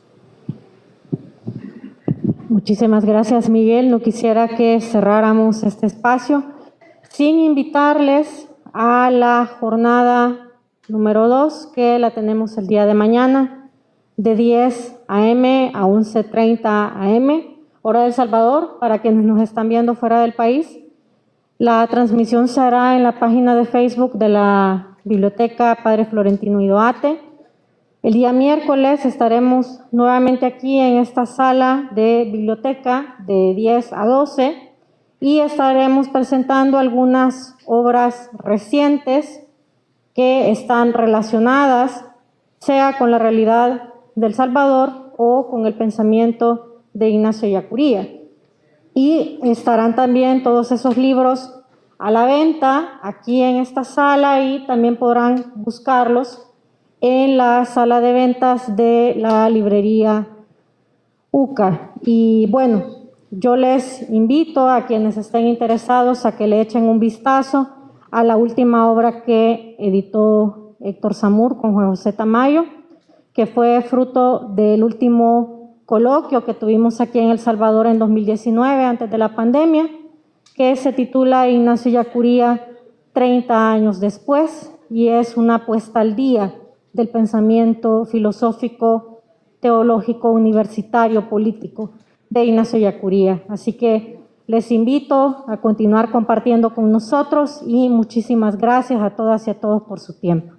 Muchísimas gracias, Miguel. No quisiera que cerráramos este espacio sin invitarles a la jornada número dos, que la tenemos el día de mañana, de diez a eme a once treinta a eme, hora del Salvador, para quienes nos están viendo fuera del país. La transmisión se hará en la página de Facebook de la Biblioteca Padre Florentino Idoate. El día miércoles estaremos nuevamente aquí en esta sala de biblioteca de diez a doce y estaremos presentando algunas obras recientes que están relacionadas, sea con la realidad del Salvador o con el pensamiento de Ignacio Ellacuría. Y estarán también todos esos libros a la venta aquí en esta sala y también podrán buscarlos en la sala de ventas de la librería U C A. Y bueno, yo les invito a quienes estén interesados a que le echen un vistazo a la última obra que editó Héctor Zamur con Juan José Tamayo, que fue fruto del último coloquio que tuvimos aquí en El Salvador en dos mil diecinueve, antes de la pandemia, que se titula Ignacio Ellacuría treinta años después, y es una puesta al día del pensamiento filosófico, teológico, universitario, político de Ignacio Ellacuría. Así que les invito a continuar compartiendo con nosotros y muchísimas gracias a todas y a todos por su tiempo.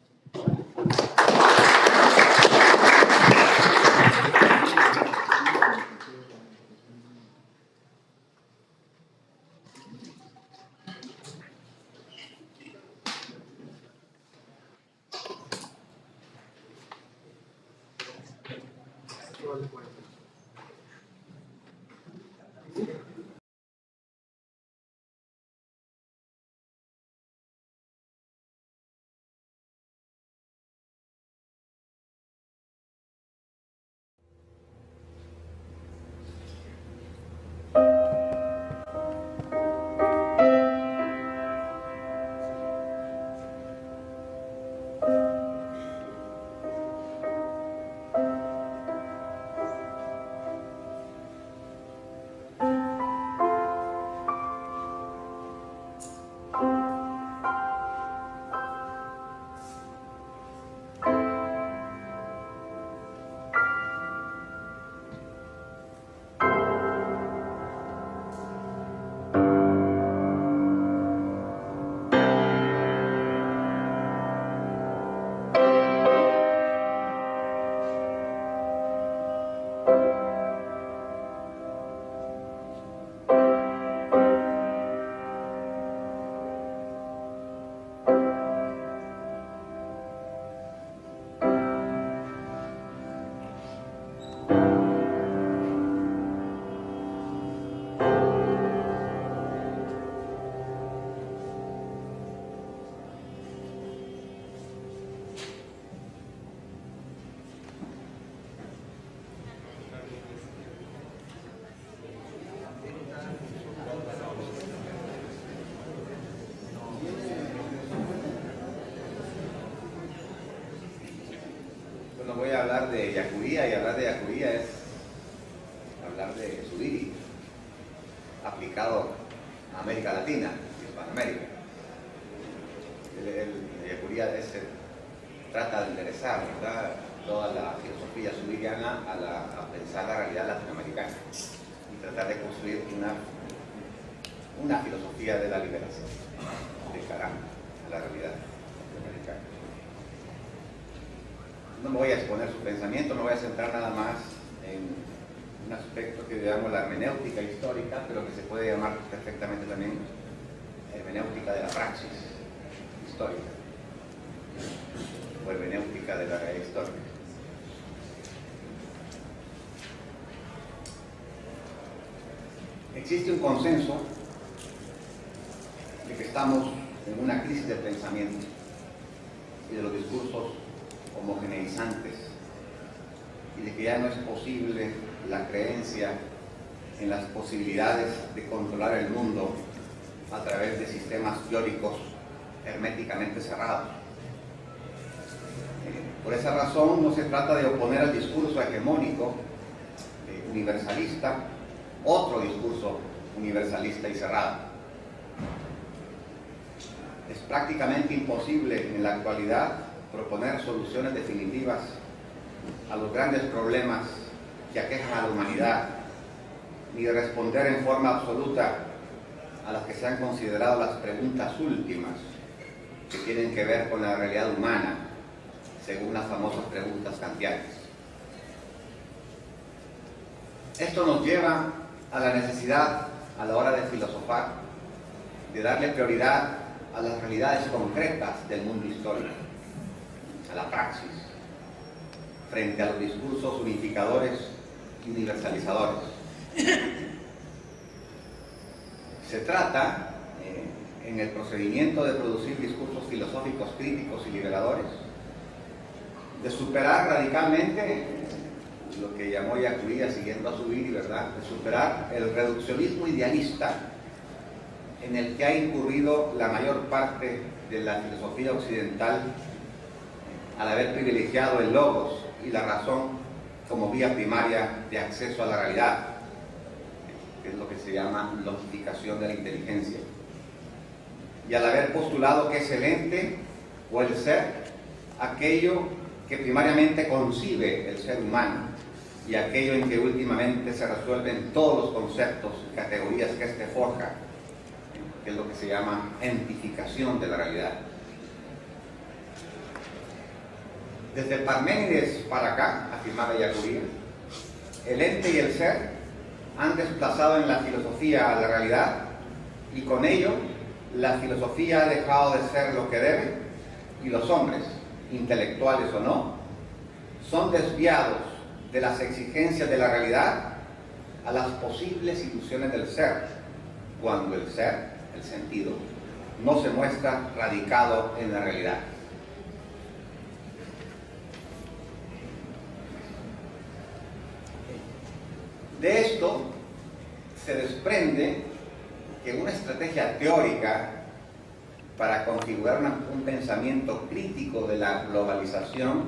Voy a hablar de Ellacuría, y hablar de Ellacuría es hablar de Zubiri aplicado a América Latina y Hispanoamérica. El, el, Ellacuría es, trata de enderezar, ¿verdad?, toda la filosofía zubiriana a, la, a pensar la realidad latinoamericana y tratar de construir una, una filosofía de la liberación de cara a la realidad latinoamericana. No me voy a exponer su pensamiento, me voy a centrar nada más en un aspecto que llamamos la hermenéutica histórica, pero que se puede llamar perfectamente también hermenéutica de la praxis histórica, o hermenéutica de la realidad histórica. Existe un consenso de que estamos en una crisis de pensamiento y de los discursos homogeneizantes, y de que ya no es posible la creencia en las posibilidades de controlar el mundo a través de sistemas teóricos herméticamente cerrados. Por esa razón no se trata de oponer al discurso hegemónico, eh, universalista, otro discurso universalista y cerrado. Es prácticamente imposible en la actualidad proponer soluciones definitivas a los grandes problemas que aquejan a la humanidad, ni de responder en forma absoluta a las que se han considerado las preguntas últimas que tienen que ver con la realidad humana, según las famosas preguntas kantianas. Esto nos lleva a la necesidad, a la hora de filosofar, de darle prioridad a las realidades concretas del mundo histórico, a la praxis, frente a los discursos unificadores y universalizadores. Se trata, eh, en el procedimiento de producir discursos filosóficos críticos y liberadores, de superar radicalmente lo que llamó Ellacuría, siguiendo a Zubiri, ¿verdad?, de superar el reduccionismo idealista en el que ha incurrido la mayor parte de la filosofía occidental al haber privilegiado el logos y la razón como vía primaria de acceso a la realidad, que es lo que se llama logificación de la inteligencia, y al haber postulado que es el ente o el ser aquello que primariamente concibe el ser humano y aquello en que últimamente se resuelven todos los conceptos y categorías que éste forja, que es lo que se llama entificación de la realidad. Desde Parménides para acá, afirmaba Ellacuría, el ente y el ser han desplazado en la filosofía a la realidad, y con ello la filosofía ha dejado de ser lo que debe, y los hombres, intelectuales o no, son desviados de las exigencias de la realidad a las posibles ilusiones del ser, cuando el ser, el sentido, no se muestra radicado en la realidad. De esto se desprende que una estrategia teórica para configurar una, un pensamiento crítico de la globalización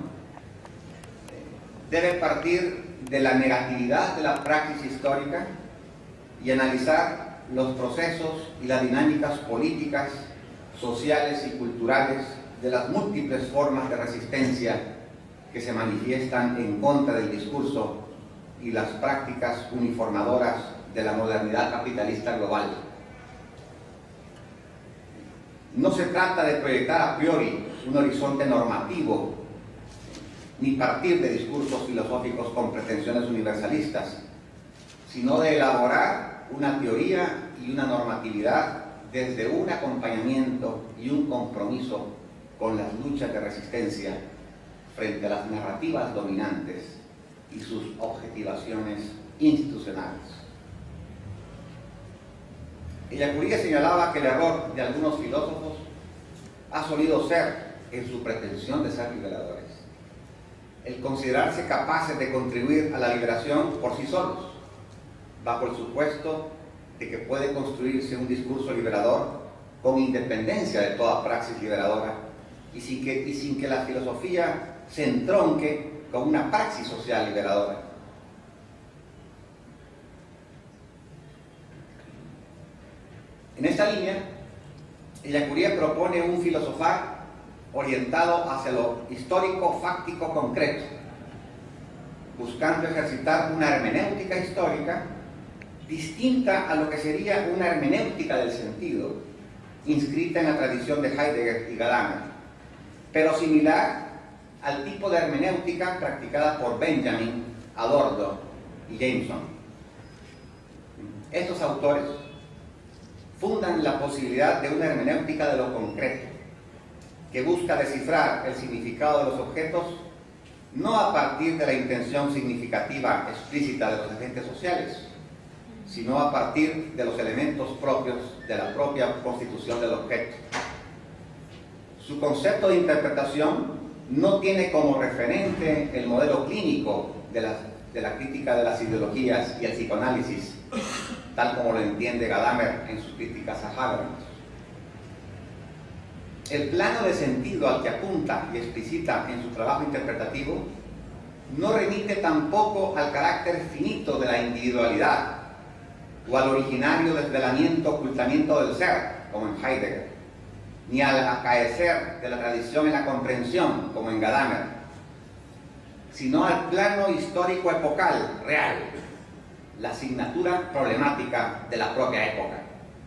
debe partir de la negatividad de la praxis histórica y analizar los procesos y las dinámicas políticas, sociales y culturales de las múltiples formas de resistencia que se manifiestan en contra del discurso y las prácticas uniformadoras de la modernidad capitalista global. No se trata de proyectar a priori un horizonte normativo, ni partir de discursos filosóficos con pretensiones universalistas, sino de elaborar una teoría y una normatividad desde un acompañamiento y un compromiso con las luchas de resistencia frente a las narrativas dominantes y sus objetivaciones institucionales. Ellacuría señalaba que el error de algunos filósofos ha solido ser, en su pretensión de ser liberadores, el considerarse capaces de contribuir a la liberación por sí solos, bajo el supuesto de que puede construirse un discurso liberador con independencia de toda praxis liberadora y sin que, y sin que la filosofía se entronque con una praxis social liberadora. En esta línea, Ellacuría propone un filosofar orientado hacia lo histórico, fáctico, concreto, buscando ejercitar una hermenéutica histórica distinta a lo que sería una hermenéutica del sentido, inscrita en la tradición de Heidegger y Gadamer, pero similar al tipo de hermenéutica practicada por Benjamin, Adorno y Jameson. Estos autores fundan la posibilidad de una hermenéutica de lo concreto, que busca descifrar el significado de los objetos no a partir de la intención significativa explícita de los agentes sociales, sino a partir de los elementos propios de la propia constitución del objeto. Su concepto de interpretación no tiene como referente el modelo clínico de la, de la crítica de las ideologías y el psicoanálisis, tal como lo entiende Gadamer en sus críticas a Habermas. El plano de sentido al que apunta y explicita en su trabajo interpretativo no remite tampoco al carácter finito de la individualidad o al originario desvelamiento, ocultamiento del ser, como en Heidegger, ni al acaecer de la tradición en la comprensión, como en Gadamer, sino al plano histórico epocal, real, la asignatura problemática de la propia época.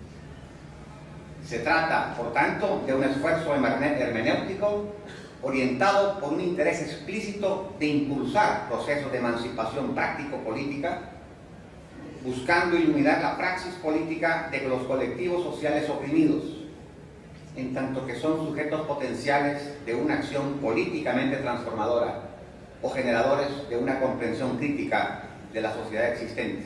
Se trata, por tanto, de un esfuerzo hermenéutico orientado por un interés explícito de impulsar procesos de emancipación práctico-política, buscando iluminar la praxis política de los colectivos sociales oprimidos, en tanto que son sujetos potenciales de una acción políticamente transformadora o generadores de una comprensión crítica de la sociedad existente.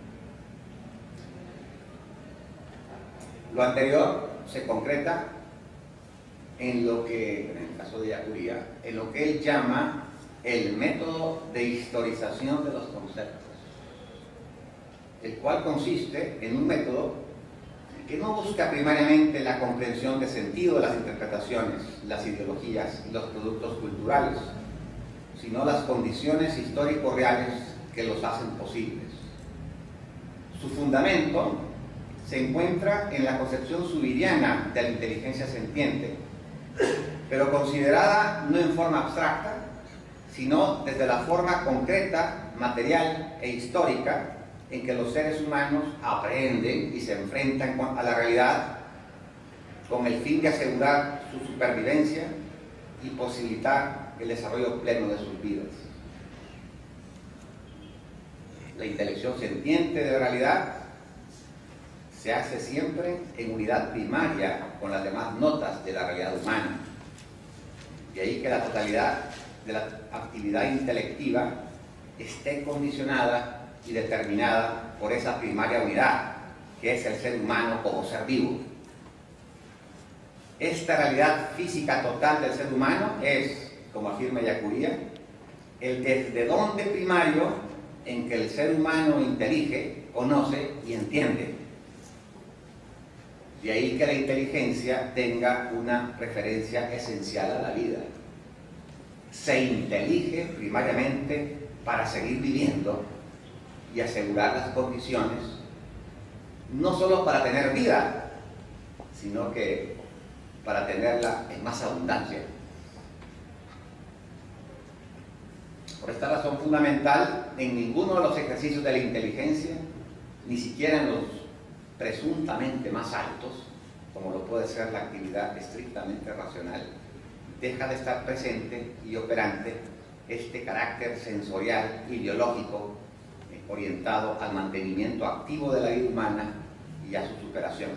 Lo anterior se concreta en lo que, en el caso de Ellacuría, en lo que él llama el método de historización de los conceptos, el cual consiste en un método que no busca primariamente la comprensión de sentido de las interpretaciones, las ideologías y los productos culturales, sino las condiciones históricos reales que los hacen posibles. Su fundamento se encuentra en la concepción subiriana de la inteligencia sentiente, pero considerada no en forma abstracta, sino desde la forma concreta, material e histórica en que los seres humanos aprenden y se enfrentan a la realidad con el fin de asegurar su supervivencia y posibilitar el desarrollo pleno de sus vidas. La intelección sentiente de la realidad se hace siempre en unidad primaria con las demás notas de la realidad humana. De ahí que la totalidad de la actividad intelectiva esté condicionada y determinada por esa primaria unidad, que es el ser humano como ser vivo. Esta realidad física total del ser humano es, como afirma Ellacuría, el desde dónde primario en que el ser humano intelige, conoce y entiende. De ahí que la inteligencia tenga una referencia esencial a la vida. Se intelige primariamente para seguir viviendo y asegurar las condiciones, no solo para tener vida, sino que para tenerla en más abundancia. Por esta razón fundamental, en ninguno de los ejercicios de la inteligencia, ni siquiera en los presuntamente más altos, como lo puede ser la actividad estrictamente racional, deja de estar presente y operante este carácter sensorial y biológico eh, orientado al mantenimiento activo de la vida humana y a su superación.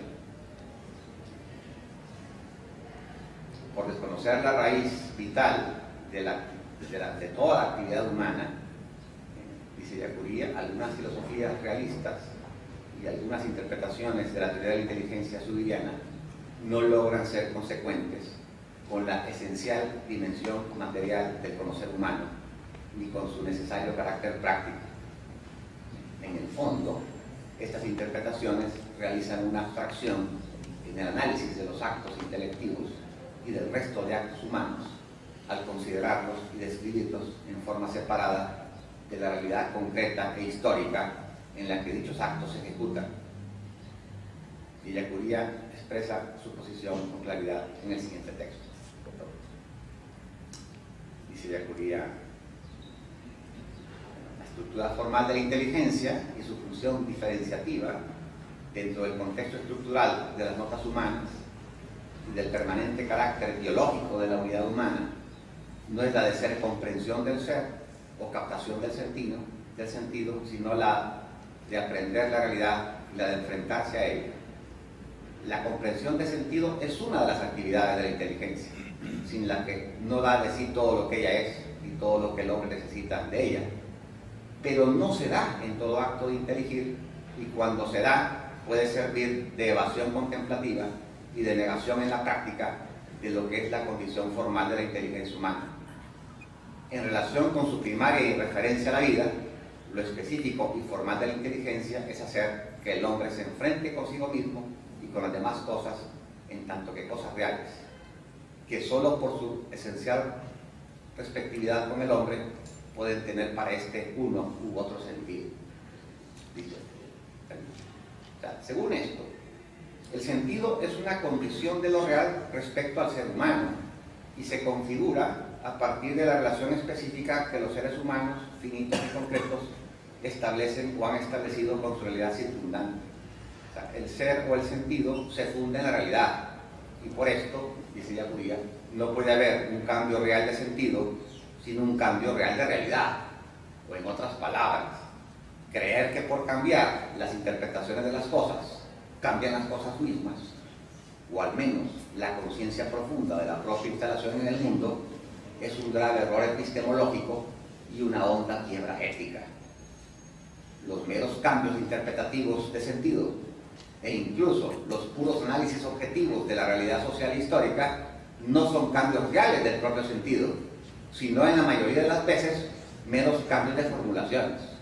Por desconocer la raíz vital de, la, de, la, de toda la actividad humana, eh, dice Ellacuría, algunas filosofías realistas y algunas interpretaciones de la teoría de la inteligencia subiriana no logran ser consecuentes con la esencial dimensión material del conocer humano, ni con su necesario carácter práctico. En el fondo, estas interpretaciones realizan una abstracción en el análisis de los actos intelectivos y del resto de actos humanos, al considerarlos y describirlos en forma separada de la realidad concreta e histórica en la que dichos actos se ejecutan. Y Ellacuría expresa su posición con claridad en el siguiente texto. Dice Ellacuría: la estructura formal de la inteligencia y su función diferenciativa dentro del contexto estructural de las notas humanas y del permanente carácter biológico de la unidad humana no es la de ser comprensión del ser o captación del sentido, del sentido, sino la de aprender la realidad y la de enfrentarse a ella. La comprensión de sentido es una de las actividades de la inteligencia, sin la que no da de sí todo lo que ella es y todo lo que el hombre necesita de ella. Pero no se da en todo acto de inteligir, y cuando se da puede servir de evasión contemplativa y de negación en la práctica de lo que es la condición formal de la inteligencia humana. En relación con su primaria y referencia a la vida, lo específico y formal de la inteligencia es hacer que el hombre se enfrente consigo mismo y con las demás cosas, en tanto que cosas reales, que solo por su esencial respectividad con el hombre pueden tener para este uno u otro sentido. Dice, o sea, según esto, el sentido es una condición de lo real respecto al ser humano y se configura a partir de la relación específica que los seres humanos, finitos y concretos, establecen o han establecido con su realidad circundante. O sea, el ser o el sentido se funda en la realidad y por esto, dice Yacuría, no puede haber un cambio real de sentido sino un cambio real de realidad. O en otras palabras, creer que por cambiar las interpretaciones de las cosas cambian las cosas mismas, o al menos la conciencia profunda de la propia instalación en el mundo, es un grave error epistemológico y una honda quiebra ética. Los meros cambios interpretativos de sentido e incluso los puros análisis objetivos de la realidad social e histórica no son cambios reales del propio sentido, sino en la mayoría de las veces meros cambios de formulaciones.